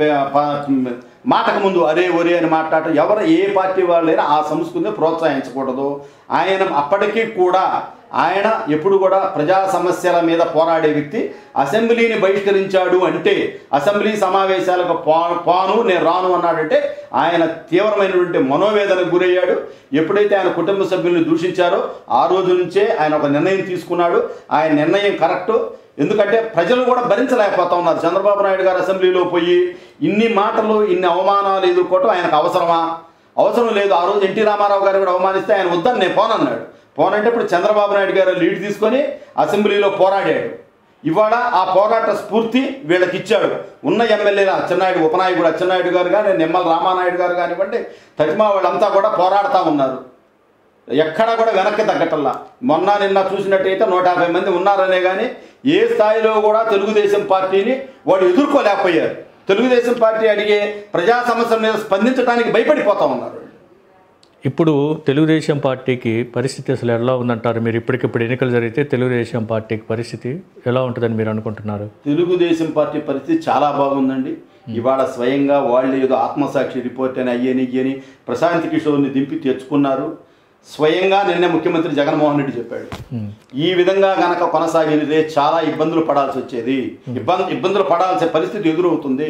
గారి మాటకు ముందు అరే ఒరే అని మాట్లాడటం ఏ పార్టీ వాళ్ళైనా ఆ సంస్కృతిని ప్రోత్సహించకూడదు. ఆయన అప్పటికీ కూడా ఆయన ఎప్పుడు కూడా ప్రజా సమస్యల మీద పోరాడే వ్యక్తి. అసెంబ్లీని బహిష్కరించాడు అంటే, అసెంబ్లీ సమావేశాలకు పోను నేను రాను అన్నాడంటే ఆయన తీవ్రమైనటువంటి మనోవేదనకు గురయ్యాడు. ఎప్పుడైతే ఆయన కుటుంబ సభ్యుల్ని దూషించారో ఆ రోజు నుంచే ఆయన ఒక నిర్ణయం తీసుకున్నాడు. ఆయన నిర్ణయం కరెక్టు. ఎందుకంటే ప్రజలు కూడా భరించలేకపోతా ఉన్నారు. చంద్రబాబు నాయుడు గారు అసెంబ్లీలో పోయి ఇన్ని మాటలు, ఇన్ని అవమానాలు ఎదుర్కోవటం ఆయనకు అవసరమా? అవసరం లేదు. ఆ రోజు ఎన్టీ రామారావు గారు కూడా అవమానిస్తే ఆయన వద్దని నేను పోనన్నాడు. పోనంటే ఇప్పుడు చంద్రబాబు నాయుడు గారు లీడ్ తీసుకొని అసెంబ్లీలో పోరాడాడు. ఇవాళ ఆ పోరాట స్ఫూర్తి వీళ్ళకి ఇచ్చాడు. ఉన్న ఎమ్మెల్యేలు అచ్చెన్నాయుడు, ఉపనాయకుడు అచ్చెన్నాయుడు గారు కానీ, నిమ్మల రామానాయుడు గారు కానివ్వండి, తదిమా వాళ్ళంతా కూడా పోరాడుతూ ఉన్నారు. ఎక్కడా కూడా వెనక్కి తగ్గటల్లా. నిన్న చూసినట్టయితే 150 మంది ఉన్నారనే కానీ ఏ స్థాయిలో కూడా తెలుగుదేశం పార్టీని వాడు ఎదుర్కోలేకపోయారు. తెలుగుదేశం పార్టీ అడిగే ప్రజా సమస్యల మీద స్పందించడానికి భయపడిపోతూ ఉన్నారు. ఇప్పుడు తెలుగుదేశం పార్టీకి పరిస్థితి అసలు ఎలా ఉందంటారు మీరు? ఇప్పటికిప్పుడు ఎన్నికలు జరిగితే తెలుగుదేశం పార్టీకి పరిస్థితి ఎలా ఉంటుందని మీరు అనుకుంటున్నారు? తెలుగుదేశం పార్టీ పరిస్థితి చాలా బాగుందండి. ఇవాళ స్వయంగా వాళ్ళు ఏదో ఆత్మసాక్షి రిపోర్ట్ అని అయ్యని ప్రశాంత్ కిషోర్ని దింపి తెచ్చుకున్నారు. స్వయంగా నిన్న ముఖ్యమంత్రి జగన్మోహన్ రెడ్డి చెప్పాడు, ఈ విధంగా గనక కొనసాగితే చాలా ఇబ్బందులు పడాల్సి వచ్చేది, ఇబ్బందులు పడాల్సిన పరిస్థితి ఎదురవుతుంది.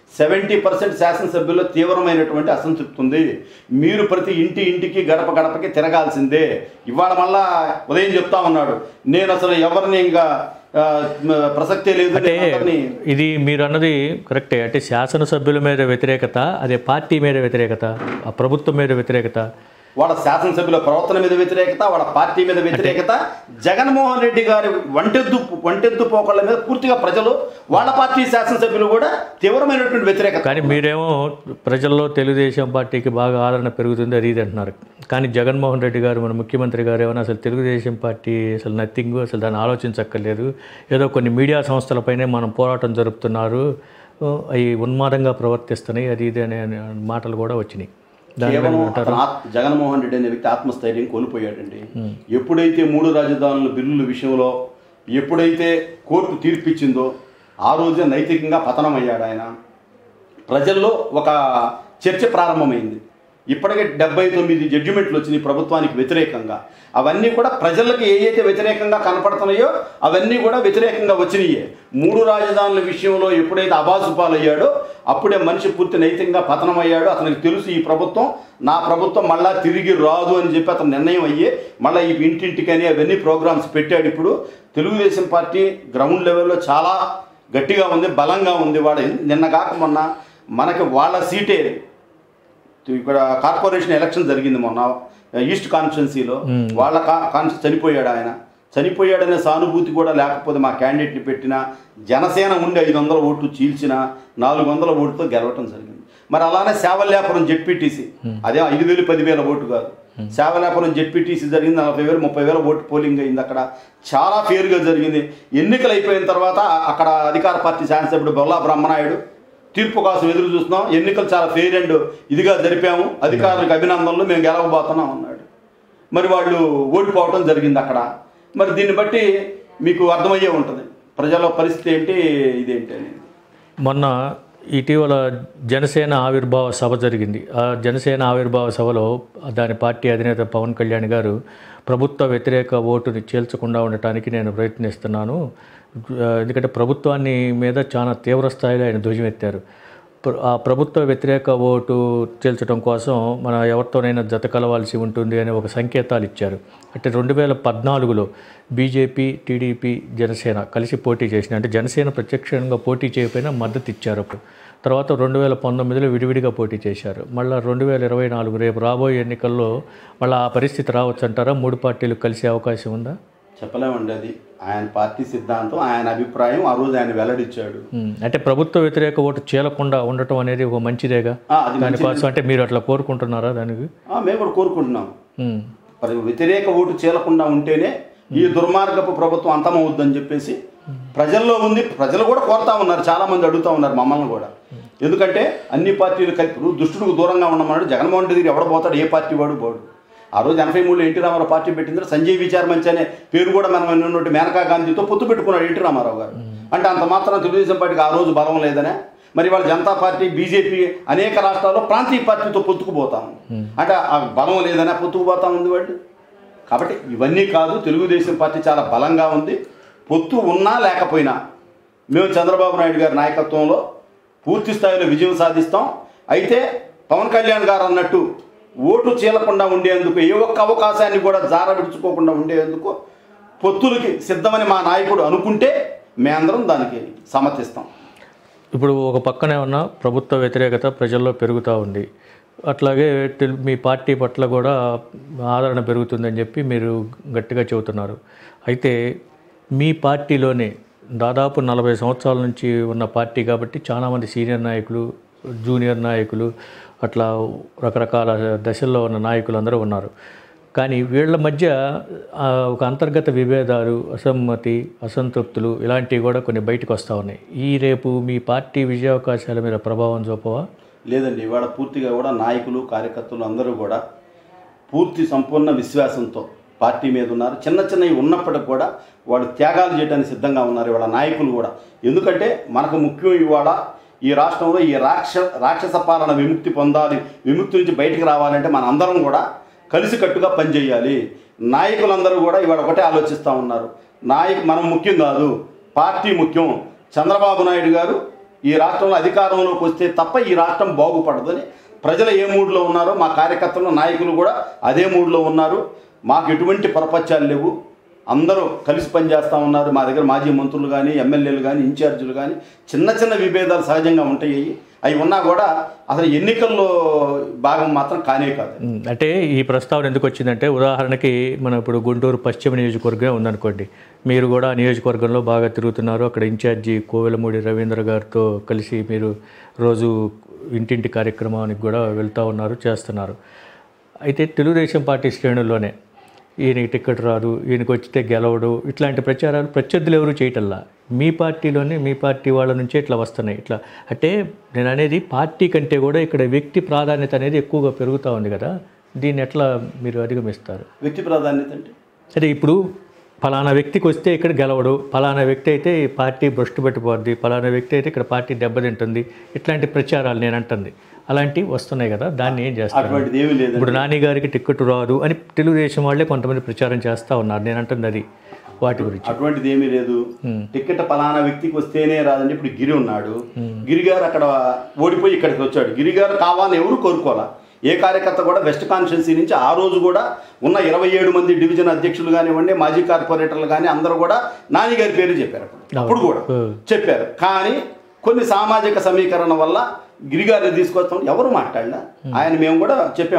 70% శాసనసభ్యుల్లో తీవ్రమైనటువంటి అసంతృప్తి ఉంది. మీరు ప్రతి ఇంటికి గడపకి తిరగాల్సిందే. ఇవాళ మళ్ళా ఉదయం చెప్తా ఉన్నాడు, నేను అసలు ఎవరిని ఇంకా ప్రసక్తే లేదు. ఇది మీరు అన్నది కరెక్టే. అంటే శాసనసభ్యుల మీద వ్యతిరేకత, అదే పార్టీ మీద వ్యతిరేకత, ఆ ప్రభుత్వం మీద వ్యతిరేకత, వాళ్ళ శాసనసభ్యుల ప్రవర్తన మీద వ్యతిరేకత, వాళ్ళ పార్టీ మీద వ్యతిరేకత, జగన్మోహన్ రెడ్డి గారి వంటెద్దు పోకళ్ళ మీద పూర్తిగా ప్రజలు, వాళ్ళ పార్టీ శాసనసభ్యులు కూడా తీవ్రమైనటువంటి వ్యతిరేకత. కానీ మీరేమో ప్రజల్లో తెలుగుదేశం పార్టీకి బాగా ఆదరణ పెరుగుతుంది అది ఇది అంటున్నారు. కానీ జగన్మోహన్ రెడ్డి గారు, మన ముఖ్యమంత్రి గారు ఏమైనా అసలు తెలుగుదేశం పార్టీ అసలు నథింగ్, అసలు దాన్ని ఆలోచించక్కర్లేదు, ఏదో కొన్ని మీడియా సంస్థలపైనే మనం పోరాటం జరుపుతున్నారు, అవి ఉన్మాదంగా ప్రవర్తిస్తున్నాయి అది ఇది అనే మాటలు కూడా వచ్చినాయి. కేవలం జగన్మోహన్ రెడ్డి అనే వ్యక్తి ఆత్మస్థైర్యం కోల్పోయాడండి. ఎప్పుడైతే 3 రాజధానుల బిల్లుల విషయంలో ఎప్పుడైతే కోర్టు తీర్పిచ్చిందో ఆ రోజే నైతికంగా పతనం అయ్యాడు ఆయన. ప్రజల్లో ఒక చర్చ ప్రారంభమైంది. ఇప్పటికే 79 జడ్జిమెంట్లు వచ్చినాయి ప్రభుత్వానికి వ్యతిరేకంగా. అవన్నీ కూడా ప్రజలకు ఏవైతే వ్యతిరేకంగా కనపడుతున్నాయో అవన్నీ కూడా వ్యతిరేకంగా వచ్చినాయే. 3 రాజధానుల విషయంలో ఎప్పుడైతే అబాసుపాలయ్యాడో అప్పుడే మనిషి పూర్తి నైతికంగా పతనం అయ్యాడు. అతనికి తెలుసు ఈ ప్రభుత్వం నా ప్రభుత్వం మళ్ళా తిరిగి రాదు అని చెప్పి అతను నిర్ణయం అయ్యే మళ్ళీ ఈ ఇంటింటికని అవన్నీ ప్రోగ్రామ్స్ పెట్టాడు. ఇప్పుడు తెలుగుదేశం పార్టీ గ్రౌండ్ లెవెల్లో చాలా గట్టిగా ఉంది, బలంగా ఉంది. నిన్న కాక మొన్న మనకి వాళ్ళ సీటే ఇక్కడ కార్పొరేషన్ ఎలక్షన్ జరిగింది మొన్న ఈస్ట్ కాన్స్టిట్యున్సీలో. వాళ్ళ చనిపోయాడు ఆయన. చనిపోయాడనే సానుభూతి కూడా లేకపోతే మా క్యాండిడేట్ని పెట్టిన జనసేన ఉండి 500 ఓట్లు చీల్చిన 400 ఓటుతో గెలవటం జరిగింది. మరి అలానే సేవల్యాపురం జెడ్పీటీసీ, అదే 5,000 10,000 ఓటు కాదు, సేవల్యాపురం జెడ్పీటీసీ జరిగింది, 40,000 30,000 ఓటు పోలింగ్ అయింది. అక్కడ చాలా ఫేర్గా జరిగింది. ఎన్నికలు అయిపోయిన తర్వాత అక్కడ అధికార పార్టీ శాసనసభ్యుడు బొల్లా బ్రహ్మనాయుడు తీర్పు కోసం ఎదురు చూస్తున్నాం, ఎన్నికలు చాలా ఫెయిర్ అండ్ ఇదిగా జరిపాము, అధికారులకు అభినందనలు, మేము గెలవబోతున్నాం అన్నాడు. మరి వాళ్ళు ఓడిపోవడం జరిగింది అక్కడ. మరి దీన్ని బట్టి మీకు అర్థమయ్యే ఉంటుంది ప్రజల పరిస్థితి ఏంటి, ఇదేంటి అని. మొన్న ఇటీవల జనసేన ఆవిర్భావ సభ జరిగింది. ఆ జనసేన ఆవిర్భావ సభలో దాని పార్టీ అధినేత పవన్ కళ్యాణ్ గారు ప్రభుత్వ వ్యతిరేక ఓటుని చీల్చకుండా ఉండటానికి నేను ప్రయత్నిస్తున్నాను, ఎందుకంటే ప్రభుత్వాన్ని మీద చాలా తీవ్ర స్థాయిలో ఆయన ధ్వజమెత్తారు. ఆ ప్రభుత్వ వ్యతిరేక ఓటు చీల్చడం కోసం మన ఎవరితోనైనా జత కలవాల్సి ఉంటుంది అనే ఒక సంకేతాలు ఇచ్చారు. అంటే 2014లో బీజేపీ, టీడీపీ, జనసేన కలిసి పోటీ చేసినాయి. అంటే జనసేన ప్రత్యక్షంగా పోటీ చేయకపోయినా మద్దతు ఇచ్చారు అప్పుడు. తర్వాత 2019లో విడివిడిగా పోటీ చేశారు. మళ్ళీ 2024 రేపు రాబోయే ఎన్నికల్లో మళ్ళీ ఆ పరిస్థితి రావచ్చు అంటారా? 3 పార్టీలు కలిసే అవకాశం ఉందా? చెప్పలేమండి. అది ఆయన పార్టీ సిద్ధాంతం, ఆయన అభిప్రాయం, ఆ రోజు ఆయన వెల్లడిచ్చాడు. అంటే ప్రభుత్వ వ్యతిరేక ఓటు చీలకుండా ఉండటం అనేది ఒక మంచిదేగా? దానికోసం అంటే మీరు అట్లా కోరుకుంటున్నారా? దానికి మేము కూడా కోరుకుంటున్నాం. వ్యతిరేక ఓటు చీలకుండా ఉంటేనే ఈ దుర్మార్గపు ప్రభుత్వం అంతమవుద్దని చెప్పేసి ప్రజల్లో ఉంది. ప్రజలు కూడా కోరుతా ఉన్నారు, చాలామంది అడుగుతూ ఉన్నారు మమ్మల్ని కూడా. ఎందుకంటే అన్ని పార్టీలు కలిపి దుష్టుడికి దూరంగా ఉండమన్నాడు. జగన్మోహన్ రెడ్డి ఎవడ పోతాడు, ఏ పార్టీ వాడు పోడు. ఆ రోజు 83లో ఎన్టీ రామారావు పార్టీ పెట్టింది. సంజయ్ విచార్ మంచి అనే పేరు కూడా మనం ఉన్నట్టు మేనకా గాంధీతో పొత్తు పెట్టుకున్నాడు ఎన్టీ రామారావు గారు. అంటే అంత మాత్రం తెలుగుదేశం పార్టీకి ఆ రోజు బలం లేదనే. మరి వాళ్ళ జనతా పార్టీ, బీజేపీ అనేక రాష్ట్రాల్లో ప్రాంతీయ పార్టీతో పొత్తుకుపోతాము అంటే ఆ బలం లేదనే పొత్తుకుపోతా ఉంది వాళ్ళు. కాబట్టి ఇవన్నీ కాదు, తెలుగుదేశం పార్టీ చాలా బలంగా ఉంది. పొత్తు ఉన్నా లేకపోయినా మేము చంద్రబాబు నాయుడు గారి నాయకత్వంలో పూర్తి స్థాయిలో విజయం సాధిస్తాం. అయితే పవన్ కళ్యాణ్ గారు అన్నట్టు ఓటు చీలకుండా ఉండేందుకు, ఏ ఒక్క అవకాశాన్ని కూడా జారవిడుచుకోకుండా ఉండేందుకు పొత్తులకి సిద్ధమని మా నాయకుడు అనుకుంటే మేమందరం దానికి సమర్థిస్తాం. ఇప్పుడు ఒక పక్కనే ఉన్న ప్రభుత్వ వ్యతిరేకత ప్రజల్లో పెరుగుతూ ఉంది, అట్లాగే మీ పార్టీ పట్ల కూడా ఆదరణ పెరుగుతుందని చెప్పి మీరు గట్టిగా చెబుతున్నారు. అయితే మీ పార్టీలోనే దాదాపు 40 సంవత్సరాల నుంచి ఉన్న పార్టీ కాబట్టి చాలామంది సీనియర్ నాయకులు, జూనియర్ నాయకులు, అట్లా రకరకాల దశల్లో ఉన్న నాయకులు అందరూ ఉన్నారు. కానీ వీళ్ళ మధ్య ఒక అంతర్గత విభేదాలు, అసమ్మతి, అసంతృప్తులు ఇలాంటివి కూడా కొన్ని బయటకు వస్తూ ఉన్నాయి. రేపు మీ పార్టీ విజయావకాశాల మీద ప్రభావం చూపవా? లేదండి, ఇవాళ పూర్తిగా కూడా నాయకులు, కార్యకర్తలు అందరూ కూడా పూర్తి సంపూర్ణ విశ్వాసంతో పార్టీ మీద ఉన్నారు. చిన్న చిన్నవి ఉన్నప్పటికి కూడా వాళ్ళు త్యాగాలు చేయడానికి సిద్ధంగా ఉన్నారు ఇవాళ నాయకులు కూడా. ఎందుకంటే మనకు ముఖ్యం ఇవాళ ఈ రాష్ట్రంలో ఈ రాక్షస పాలన విముక్తి పొందాలి, విముక్తి నుంచి బయటికి రావాలంటే మన అందరం కూడా కలిసికట్టుగా పనిచేయాలి. నాయకులందరూ కూడా ఇవాళ ఒకటే ఆలోచిస్తూ ఉన్నారు, మనం ముఖ్యం కాదు, పార్టీ ముఖ్యం. చంద్రబాబు నాయుడు గారు ఈ రాష్ట్రంలో అధికారంలోకి వస్తే తప్ప ఈ రాష్ట్రం బాగుపడదని ప్రజలు ఏ మూడ్లో ఉన్నారో మా కార్యకర్తలు, నాయకులు కూడా అదే మూడ్లో ఉన్నారు. మాకు ఎటువంటి పరపత్యాలు లేవు, అందరూ కలిసి పనిచేస్తూ ఉన్నారు. మా దగ్గర మాజీ మంత్రులు కానీ, ఎమ్మెల్యేలు కానీ, ఇన్ఛార్జీలు కానీ చిన్న చిన్న విభేదాలు సహజంగా ఉంటాయి. అవి ఉన్నా కూడా అసలు ఎన్నికల్లో భాగం మాత్రం కానే కాదు. అంటే ఈ ప్రస్తావన ఎందుకు వచ్చిందంటే, ఉదాహరణకి మనం ఇప్పుడు గుంటూరు పశ్చిమ నియోజకవర్గం ఉందనుకోండి, మీరు కూడా నియోజకవర్గంలో బాగా తిరుగుతున్నారు. అక్కడ ఇన్ఛార్జి కోవెలమూడి రవీంద్ర గారితో కలిసి మీరు రోజు ఇంటింటి కార్యక్రమానికి కూడా వెళ్తూ ఉన్నారు, చేస్తున్నారు. అయితే తెలుగుదేశం పార్టీ శ్రేణుల్లోనే ఈయనకి టికెట్ రాదు, ఈయనకి వచ్చితే గెలవడు, ఇట్లాంటి ప్రచారాలు ప్రత్యర్థులు ఎవరు చేయటల్లా. మీ పార్టీలోనే మీ పార్టీ వాళ్ళ నుంచే ఇట్లా వస్తున్నాయి. ఇట్లా అంటే నేను అనేది పార్టీ కంటే కూడా ఇక్కడ వ్యక్తి ప్రాధాన్యత అనేది ఎక్కువగా పెరుగుతూ ఉంది కదా, దీన్ని ఎట్లా మీరు అధిగమిస్తారు? వ్యక్తి ప్రాధాన్యత అంటే సరే, ఇప్పుడు ఫలానా వ్యక్తికి వస్తే ఇక్కడ గెలవడు, ఫలానా వ్యక్తి అయితే ఈ పార్టీ భ్రష్టు పెట్టిపోద్ది, ఫలానా వ్యక్తి అయితే ఇక్కడ పార్టీ దెబ్బతింటుంది, ఇట్లాంటి ప్రచారాలు నేను అంటుంది అలాంటివి వస్తున్నాయి కదా, దాన్ని ఏం చేస్తారు? ఇప్పుడు నాని గారికి టికెట్ రాదు అని తెలుగుదేశం వాళ్ళే కొంతమంది ప్రచారం చేస్తూ ఉన్నారు, నేను అంటుంది అది. వాటి గురించి అటువంటిది ఏమీ లేదు. టికెట్ ఫలానా వ్యక్తికి వస్తేనే రాదండి. ఇప్పుడు గిరి ఉన్నాడు, గిరి గారు అక్కడ ఓడిపోయి ఇక్కడికి వచ్చాడు. గిరి గారు కావాలని ఎవరు కోరుకోవాలా. ఏ కార్యకర్త కూడా వెస్ట్ కాన్స్టిట్యున్సీ నుంచి ఆ రోజు కూడా ఉన్న 27 మంది డివిజన్ అధ్యక్షులు కానివ్వండి, మాజీ కార్పొరేటర్లు కానీ అందరూ కూడా నాని గారి పేరు చెప్పారు. అప్పుడు కూడా చెప్పారు. కానీ కొన్ని సామాజిక సమీకరణ వల్ల గిరిగారిని తీసుకొస్తాం ఎవరు మాట్లాడినా ఆయన మేము కూడా చెప్పాం,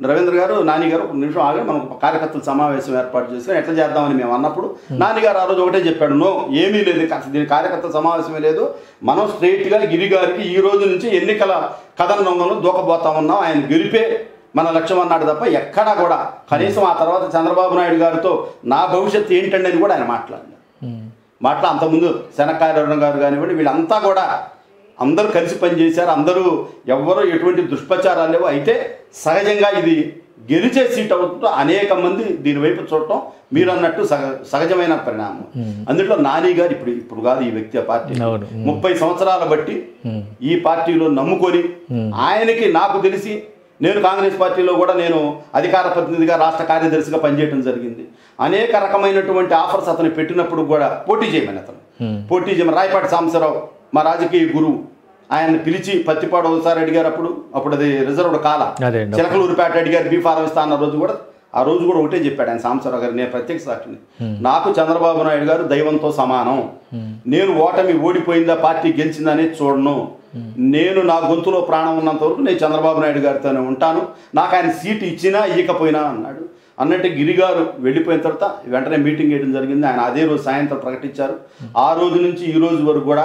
రవీంద్ర గారు నాని గారు ఒక నిమిషం ఆగి మనం కార్యకర్తల సమావేశం ఏర్పాటు చేసుకుని ఎట్లా చేద్దామని మేము అన్నప్పుడు నాన్నగారు ఆ రోజు ఒకటే చెప్పాడు, నో ఏమీ లేదు, దీని కార్యకర్తల సమావేశమే లేదు, మనం స్ట్రైట్గా గిరి గారికి ఈ రోజు నుంచి ఎన్నికల కథనంలో దూకబోతా ఉన్నాం, ఆయన గెలిపే మన లక్ష్యం అన్నాడు తప్ప ఎక్కడా కూడా కనీసం ఆ తర్వాత చంద్రబాబు నాయుడు గారితో నా భవిష్యత్తు ఏంటండి అని కూడా ఆయన మాట్లాడారు. అంతకుముందు శనక్కాయ గారు కానివ్వండి, వీళ్ళంతా కూడా అందరూ కలిసి పనిచేశారు, అందరూ ఎవ్వరూ ఎటువంటి దుష్ప్రచారాలు లేవు. అయితే సహజంగా ఇది గెలిచే సీట్ అవుతుందో అనేక మంది దీనివైపు చూడటం మీరు అన్నట్టు సహజమైన పరిణామం. అందులో నాని గారు ఇప్పుడు కాదు ఈ వ్యక్తి, ఆ పార్టీ 30 సంవత్సరాల బట్టి ఈ పార్టీలో నమ్ముకొని ఆయనకి, నాకు తెలిసి నేను కాంగ్రెస్ పార్టీలో కూడా నేను అధికార ప్రతినిధిగా రాష్ట్ర కార్యదర్శిగా పనిచేయడం జరిగింది. అనేక రకమైనటువంటి ఆఫర్స్ అతను పెట్టినప్పుడు కూడా పోటీ చేయమని రాయపాటి సాంబశివరావు మా రాజకీయ గురువు ఆయన్ని పిలిచి పత్తిపాడు ఒకసారి అడిగారు, అప్పుడు అది రిజర్వ్డ్ కాల చిలకలూరుపేట అడిగారు, బీ ఫారం ఇస్తా అన్న రోజు కూడా ఆ రోజు కూడా ఒకటే చెప్పాడు ఆయన సాంబశివరావు గారు, నేను ప్రత్యక్ష సాక్షిని, నాకు చంద్రబాబు నాయుడు గారు దైవంతో సమానం, నేను ఓటమి ఓడిపోయిందా పార్టీ గెలిచిందా అనేది చూడను, నేను నా గొంతులో ప్రాణం ఉన్నంత వరకు నేను చంద్రబాబు నాయుడు గారితోనే ఉంటాను, నాకు ఆయన సీటు ఇచ్చినా ఇవ్వకపోయినా అన్నాడు. అన్నట్టు గిరి గారు వెళ్ళిపోయిన తర్వాత వెంటనే మీటింగ్ వేయడం జరిగింది. ఆయన అదే రోజు సాయంత్రం ప్రకటించారు. ఆ రోజు నుంచి ఈ రోజు వరకు కూడా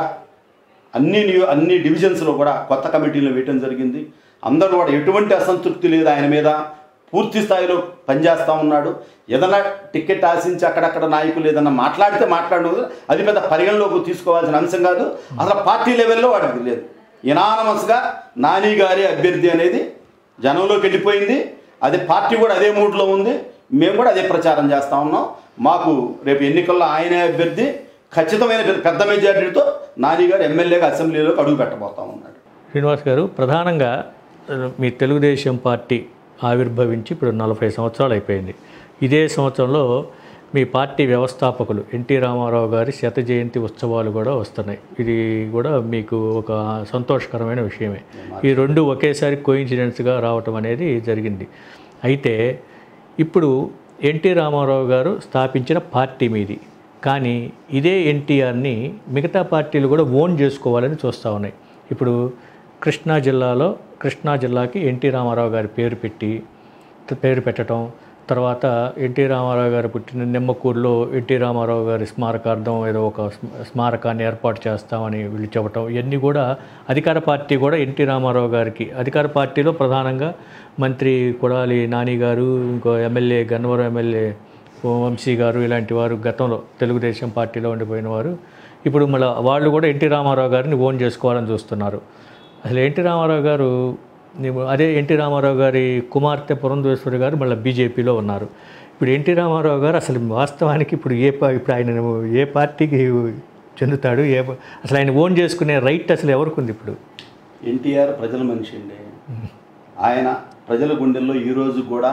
అన్ని డివిజన్స్లో కూడా కొత్త కమిటీలు వేయడం జరిగింది. అందరూ కూడా ఎటువంటి అసంతృప్తి లేదు ఆయన మీద, పూర్తి స్థాయిలో పనిచేస్తూ ఉన్నాడు. ఏదన్నా టికెట్ ఆశించి అక్కడక్కడ నాయకులు ఏదన్నా మాట్లాడదు, అది పెద్ద పరిగణలోకి తీసుకోవాల్సిన అంశం కాదు. అసలు పార్టీ లెవెల్లో వాడికి లేదు. ఇనానమస్గా నాని గారి అభ్యర్థి అనేది జనంలోకి వెళ్ళిపోయింది. అది పార్టీ కూడా అదే మూడ్లో ఉంది, మేము కూడా అదే ప్రచారం చేస్తూ ఉన్నాం. మాకు రేపు ఎన్నికల్లో ఆయనే అభ్యర్థి, ఖచ్చితమైన పెద్ద మెజారిటీతో నాని గారు ఎమ్మెల్యేగా అసెంబ్లీలోకి అడుగు పెట్టబోతా ఉన్నాడు. శ్రీనివాస్ గారు, ప్రధానంగా మీ తెలుగుదేశం పార్టీ ఆవిర్భవించి ఇప్పుడు 40 సంవత్సరాలు అయిపోయింది. ఇదే సంవత్సరంలో మీ పార్టీ వ్యవస్థాపకులు ఎన్టీ రామారావు గారి 100వ జయంతి ఉత్సవాలు కూడా వస్తున్నాయి. ఇది కూడా మీకు ఒక సంతోషకరమైన విషయమే. ఈ రెండు ఒకేసారి కోయిన్సిడెన్స్గా రావటం అనేది జరిగింది. అయితే ఇప్పుడు ఎన్టీ రామారావు గారు స్థాపించిన పార్టీ మీది, కానీ ఇదే ఎన్టీఆర్ని మిగతా పార్టీలు కూడా ఓన్ చేసుకోవాలని చూస్తూ ఉన్నాయి. ఇప్పుడు కృష్ణా జిల్లాకి ఎన్టీ రామారావు గారి పేరు పెట్టడం, తర్వాత ఎన్టీ రామారావు గారు పుట్టిన నిమ్మకూరులో ఎన్టీ రామారావు గారి స్మారకార్థం ఏదో ఒక స్మారకాన్ని ఏర్పాటు చేస్తామని వీళ్ళు చెప్పటం, ఇవన్నీ కూడా అధికార పార్టీ కూడా ఎన్టీ రామారావు గారికి, అధికార పార్టీలో ప్రధానంగా మంత్రి కొడాలి నాని గారు, ఇంకో ఎమ్మెల్యే గన్నవరం ఎమ్మెల్యే వంశీ గారు, ఇలాంటి వారు గతంలో తెలుగుదేశం పార్టీలో ఉండిపోయిన వారు ఇప్పుడు మళ్ళీ వాళ్ళు కూడా ఎన్టీ రామారావు గారిని ఓన్ చేసుకోవాలని చూస్తున్నారు. అసలు ఎన్టీ రామారావు గారు, అదే ఎన్టీ రామారావు గారి కుమార్తె పురంధేశ్వరి గారు మళ్ళీ బీజేపీలో ఉన్నారు. ఇప్పుడు ఎన్టీ రామారావు గారు అసలు వాస్తవానికి ఇప్పుడు ఆయన ఏ పార్టీకి చెందుతాడు, అసలు ఆయన ఓన్ చేసుకునే రైట్ అసలు ఎవరికి ఉంది? ఇప్పుడు ఎన్టీఆర్ ప్రజల మనిషి అండి. ఆయన ప్రజల గుండెల్లో ఈరోజు కూడా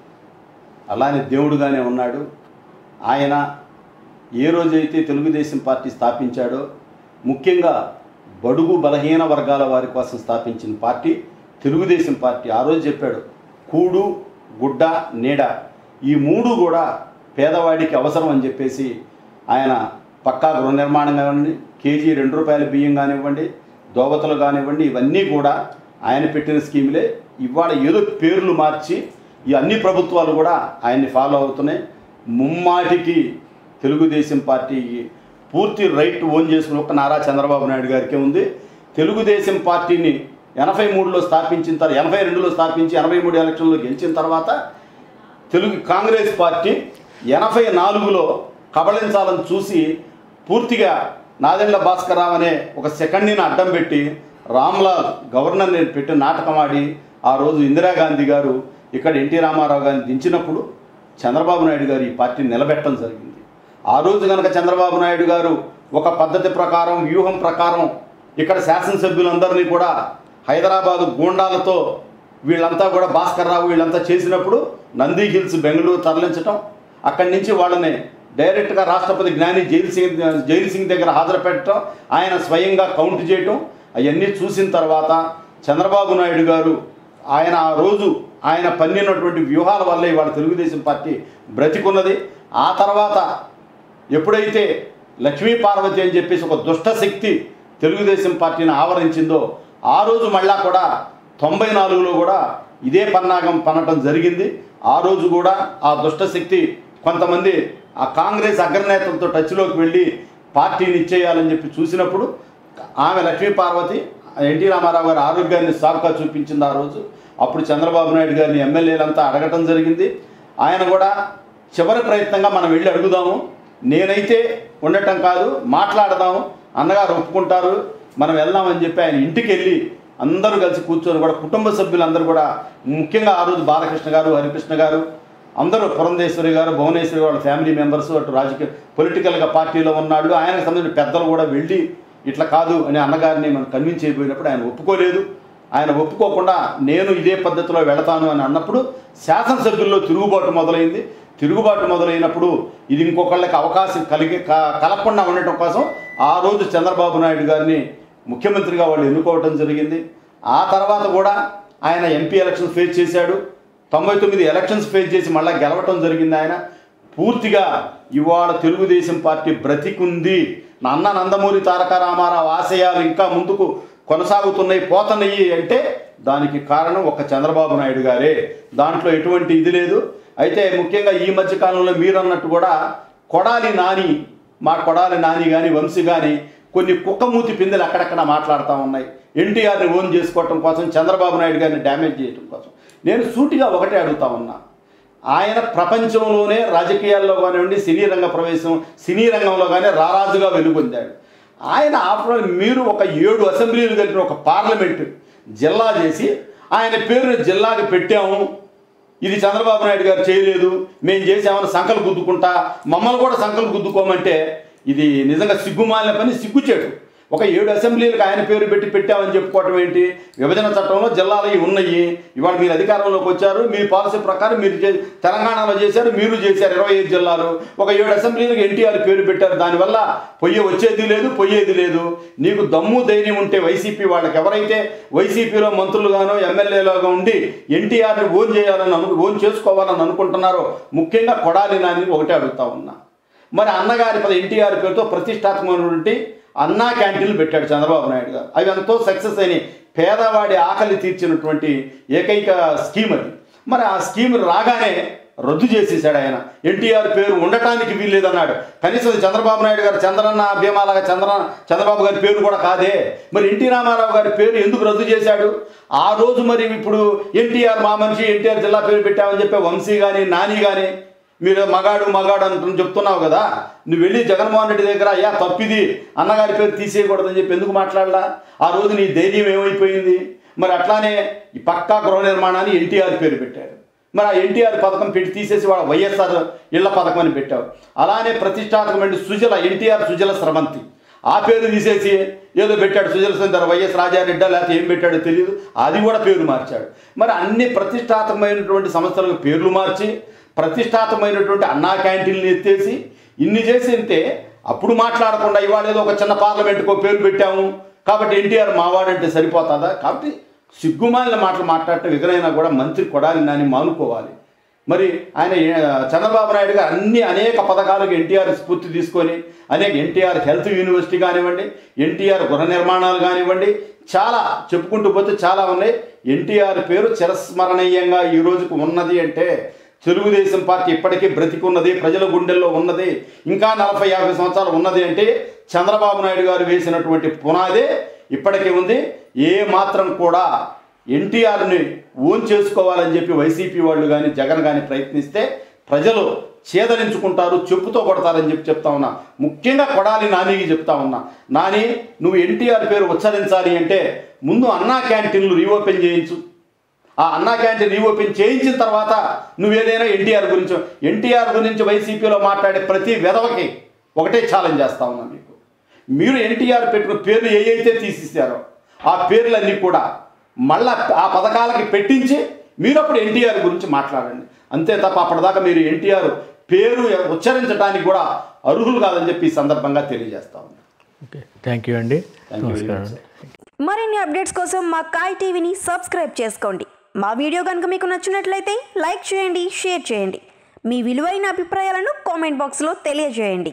అలానే దేవుడుగానే ఉన్నాడు. ఆయన ఏ రోజైతే తెలుగుదేశం పార్టీ స్థాపించాడో, ముఖ్యంగా బడుగు బలహీన వర్గాల వారి కోసం స్థాపించిన పార్టీ తెలుగుదేశం పార్టీ. ఆ రోజు చెప్పాడు, కూడు గుడ్డ నీడ ఈ మూడు కూడా పేదవాడికి అవసరం అని చెప్పేసి ఆయన పక్కా గృహ నిర్మాణం కానివ్వండి, కేజీ ₹2 బియ్యం కానివ్వండి, దోవతలు కానివ్వండి, ఇవన్నీ కూడా ఆయన పెట్టిన స్కీములే. ఇవాళ ఏదో పేర్లు మార్చి ఈ అన్ని ప్రభుత్వాలు కూడా ఆయన్ని ఫాలో అవుతున్నాయి. ముమ్మాటికి తెలుగుదేశం పార్టీకి పూర్తి రైట్ ఓన్ చేసుకుని ఒక నారా చంద్రబాబు నాయుడు గారికే ఉంది. తెలుగుదేశం పార్టీని 83లో స్థాపించిన తర్వాత 82లో స్థాపించి 83 ఎలక్షన్లో గెలిచిన తర్వాత కాంగ్రెస్ పార్టీ 84లో కబళించాలని చూసి పూర్తిగా నాదెండ్ల భాస్కరరావు అనే ఒక సెకండ్ని అడ్డం పెట్టి రామ్లాల్ గవర్నర్ని పెట్టి నాటకం ఆడి ఆ రోజు ఇందిరాగాంధీ గారు ఇక్కడ ఎన్టీ రామారావు గారిని దించినప్పుడు చంద్రబాబు నాయుడు గారు ఈ పార్టీని నిలబెట్టడం జరిగింది. ఆ రోజు కనుక చంద్రబాబు నాయుడు గారు ఒక పద్ధతి ప్రకారం, వ్యూహం ప్రకారం ఇక్కడ శాసనసభ్యులందరినీ కూడా హైదరాబాదు గూండాలతో వీళ్ళంతా కూడా భాస్కర్రావు వీళ్ళంతా చేసినప్పుడు నంది హిల్స్ బెంగళూరు తరలించడం, అక్కడి నుంచి వాళ్ళని డైరెక్ట్గా రాష్ట్రపతి జ్ఞాని జైల్ సింగ్ దగ్గర హాజరు పెట్టడం, ఆయన స్వయంగా కౌంట్ చేయటం, అవన్నీ చూసిన తర్వాత చంద్రబాబు నాయుడు గారు ఆయన ఆ రోజు ఆయన పన్నినటువంటి వ్యూహాల వల్ల ఇవాళ తెలుగుదేశం పార్టీ బ్రతికున్నది. ఆ తర్వాత ఎప్పుడైతే లక్ష్మీ పార్వతి అని చెప్పేసి ఒక దుష్ట శక్తి తెలుగుదేశం పార్టీని ఆవరించిందో, ఆ రోజు మళ్ళా కూడా 94లో కూడా ఇదే పన్నాగం పనటం జరిగింది. ఆ రోజు కూడా ఆ దుష్టశక్తి కొంతమంది ఆ కాంగ్రెస్ అగ్రనేతలతో టచ్లోకి వెళ్ళి పార్టీని ఇచ్చేయాలని చెప్పి చూసినప్పుడు ఆమె లక్ష్మీపార్వతి ఎన్టీ రామారావు గారి ఆరోగ్యాన్ని సాకుగా చూపించింది ఆ రోజు. అప్పుడు చంద్రబాబు నాయుడు గారిని ఎమ్మెల్యేలంతా అడగటం జరిగింది. ఆయన కూడా చివరి ప్రయత్నంగా మనం వెళ్ళి అడుగుదాము, నేనైతే ఉండటం కాదు మాట్లాడదాము, అన్నగారు ఒప్పుకుంటారు, మనం వెళ్దామని చెప్పి ఆయన ఇంటికి వెళ్ళి అందరూ కలిసి కూర్చొని కూడా కుటుంబ సభ్యులందరూ కూడా, ముఖ్యంగా ఆ రోజు బాలకృష్ణ గారు, హరికృష్ణ గారు, అందరూ పురంధేశ్వరి గారు, భువనేశ్వరి వాళ్ళ ఫ్యామిలీ మెంబర్స్, అటు రాజకీయ పొలిటికల్గా పార్టీలో ఉన్నాళ్ళు, ఆయనకు సంబంధించిన పెద్దలు కూడా వెళ్ళి ఇట్లా కాదు అని అన్నగారిని మనం కన్విన్స్ అయిపోయినప్పుడు ఆయన ఒప్పుకోలేదు. ఆయన ఒప్పుకోకుండా నేను ఇదే పద్ధతిలో వెళతాను అని అన్నప్పుడు శాసనసభ్యుల్లో తిరుగుబాటు మొదలైంది. తిరుగుబాటు మొదలైనప్పుడు ఇది ఇంకొకళ్ళకి అవకాశం కలగకుండా ఉండటం కోసం ఆ రోజు చంద్రబాబు నాయుడు గారిని ముఖ్యమంత్రిగా వాళ్ళు ఎన్నుకోవడం జరిగింది. ఆ తర్వాత కూడా ఆయన ఎంపీ ఎలక్షన్స్ ఫేస్ చేశాడు. 99 ఎలక్షన్స్ ఫేస్ చేసి మళ్ళీ గెలవటం జరిగింది. ఆయన పూర్తిగా ఇవాళ తెలుగుదేశం పార్టీ బ్రతికుంది, అన్న నందమూరి తారక రామారావు ఆశయాలు ఇంకా ముందుకు కొనసాగుతున్నాయి, పోతున్నాయి అంటే దానికి కారణం ఒక చంద్రబాబు నాయుడు గారే. దాంట్లో ఎటువంటి ఇది లేదు. అయితే ముఖ్యంగా ఈ మధ్యకాలంలో మీరు అన్నట్టు కూడా కొడాలి నాని కానీ వంశీ కానీ కొన్ని కుక్కమూతి పిందెలు అక్కడక్కడ మాట్లాడుతూ ఉన్నాయి. ఎన్టీఆర్ని ఓన్ చేసుకోవటం కోసం, చంద్రబాబు నాయుడు గారిని డ్యామేజ్ చేయటం కోసం. నేను సూటిగా ఒకటే అడుగుతా ఉన్నా, ఆయన ప్రపంచంలోనే రాజకీయాల్లో కానివ్వండి, సినీ రంగంలో కానీ రారాజుగా వెలుగొందాడు. ఆయన ఆఫ్టర్ మీరు ఒక 7 అసెంబ్లీలు కలిపిన ఒక పార్లమెంటు జిల్లా చేసి ఆయన పేరుని జిల్లాకి పెట్టాము, ఇది చంద్రబాబు నాయుడు గారు చేయలేదు, మేము చేసామని సంకలు గుద్దుకుంటా మమ్మల్ని కూడా సంకలు గుద్దుకోమంటే ఇది నిజంగా సిగ్గుమాలిన పని, సిగ్గుచేటు. ఒక 7 అసెంబ్లీలకు ఆయన పేరు పెట్టామని చెప్పుకోవటం ఏంటి? విభజన చట్టంలో జిల్లాలు ఉన్నాయి. ఇవాళ మీరు అధికారంలోకి వచ్చారు, మీ పాలసీ ప్రకారం మీరు తెలంగాణలో చేశారు, మీరు చేశారు 25 జిల్లాలు. ఒక 7 అసెంబ్లీలకు ఎన్టీఆర్ పేరు పెట్టారు. దానివల్ల పోయేది లేదు. నీకు దమ్ము ధైర్యం ఉంటే వైసీపీ వాళ్ళకి, ఎవరైతే వైసీపీలో మంత్రులుగానో ఎమ్మెల్యేలుగా ఉండి ఎన్టీఆర్ని ఓన్ చేసుకోవాలని అనుకుంటున్నారో, ముఖ్యంగా కొడాలి నాని ఒకటే అడుగుతా ఉన్నా. మరి అన్నగారి ఎన్టీఆర్ పేరుతో ప్రతిష్టాత్మకమైనటువంటి అన్నా క్యాంటీన్లు పెట్టాడు చంద్రబాబు నాయుడు గారు. అవి ఎంతో సక్సెస్ అయినాయి. పేదవాడి ఆకలి తీర్చినటువంటి ఏకైక స్కీమ్ అది. మరి ఆ స్కీమ్ రాగానే రద్దు చేసేసాడు ఆయన. ఎన్టీఆర్ పేరు ఉండటానికి వీల్లేదన్నాడు. కనీసం చంద్రబాబు నాయుడు గారు చంద్రన్న భీమాలాగా చంద్రబాబు గారి పేరు కూడా కాదే. మరి ఎన్టీ రామారావు గారి పేరు ఎందుకు రద్దు చేశాడు? ఆ రోజు మరి ఇప్పుడు ఎన్టీఆర్ మా మనిషి, ఎన్టీఆర్ జిల్లా పేరు పెట్టామని చెప్పే వంశీ కానీ నాని కానీ, మీరు మగాడు అంటూ చెప్తున్నావు కదా, నువ్వు వెళ్ళి జగన్మోహన్ రెడ్డి దగ్గర అయ్యా తప్పిది, అన్నగారి పేరు తీసేయకూడదని చెప్పి ఎందుకు మాట్లాడలా? ఆ రోజు నీ ధైర్యం ఏమైపోయింది? మరి అట్లానే ఈ పక్కా గృహ నిర్మాణాన్ని ఎన్టీఆర్ పేరు పెట్టాడు. మరి ఆ ఎన్టీఆర్ పథకం తీసేసి వాళ్ళ వైఎస్ఆర్ ఇళ్ల పథకం అని పెట్టావు. అలానే ప్రతిష్టాత్మకమైన ఎన్టీఆర్ సుజల స్రవంతి ఆ పేరు తీసేసి ఏదో పెట్టాడు, సుజల స్రవంతి వైఎస్ రాజారెడ్డి లేకపోతే ఏం పెట్టాడో తెలియదు, అది కూడా పేరు మార్చాడు. మరి అన్ని ప్రతిష్టాత్మకమైనటువంటి సంస్థలకు పేర్లు మార్చి ప్రతిష్టాత్మకమైనటువంటి అన్నా క్యాంటీన్లు ఎత్తేసి ఇన్ని చేసింటే అప్పుడు మాట్లాడకుండా ఇవాళ ఏదో ఒక చిన్న పార్లమెంటుకో పేరు పెట్టాము కాబట్టి ఎన్టీఆర్ మావాడంటే సరిపోతుందా? కాబట్టి సిగ్గుమాలిన మాటలు మాట్లాడటం ఎదురైనా కూడా మంత్రి కొడాలి నాని మానుకోవాలి. మరి ఆయన చంద్రబాబు నాయుడు గారు అనేక పథకాలకు ఎన్టీఆర్ స్ఫూర్తి తీసుకొని ఎన్టీఆర్ హెల్త్ యూనివర్సిటీ కానివ్వండి, ఎన్టీఆర్ గృహ నిర్మాణాలు కానివ్వండి, చాలా చెప్పుకుంటూ పోతే చాలా ఉన్నాయి. ఎన్టీఆర్ పేరు చిరస్మరణీయంగా ఈ రోజుకు ఉన్నది అంటే తెలుగుదేశం పార్టీ ఇప్పటికీ బ్రతికున్నది, ప్రజల గుండెల్లో ఉన్నది, ఇంకా 40-50 సంవత్సరాలు ఉన్నది అంటే చంద్రబాబు నాయుడు గారు వేసినటువంటి పునాదే ఇప్పటికీ ఉంది. ఏ మాత్రం కూడా ఎన్టీఆర్ని ఓన్ చేసుకోవాలని చెప్పి వైసీపీ వాళ్ళు కానీ జగన్ కానీ ప్రయత్నిస్తే ప్రజలు చేదరించుకుంటారు, చెప్పుతో కొడతారని చెప్పి చెప్తా ఉన్నా. ముఖ్యంగా కొడాలి నానికి చెప్తా ఉన్నా, నాని నువ్వు ఎన్టీఆర్ పేరు ఉచ్చరించాలి అంటే ముందు అన్నా క్యాంటీన్లు రీఓపెన్ చేయించు. ఆ అన్నా క్యాంటీన్ రీఓపెన్ చేయించిన తర్వాత నువ్వేదైనా ఎన్టీఆర్ గురించి వైసీపీలో మాట్లాడే ప్రతి వెధవకి ఒకటే ఛాలెంజ్ చేస్తా ఉన్నా. మీరు ఎన్టీఆర్ పెట్టిన పేర్లు ఏవైతే తీసేసారో ఆ పేర్లన్నీ కూడా మళ్ళా ఆ పథకాలకి పెట్టించి మీరు అప్పుడు ఎన్టీఆర్ గురించి మాట్లాడండి. అంతే తప్ప అప్పటిదాకా మీరు ఎన్టీఆర్ పేరు ఉచ్చరించడానికి కూడా అర్హులు కాదని చెప్పి ఈ సందర్భంగా తెలియజేస్తా ఉన్నాను. ఓకే, థ్యాంక్ యూ అండి. నమస్కారం. మరిన్ని అప్డేట్స్ కోసం మా కాయ్ టీవీని సబ్స్క్రైబ్ చేసుకోండి. మా వీడియో కనుక మీకు నచ్చినట్లయితే లైక్ చేయండి, షేర్ చేయండి. మీ విలువైన అభిప్రాయాలను కామెంట్ బాక్స్లో తెలియజేయండి.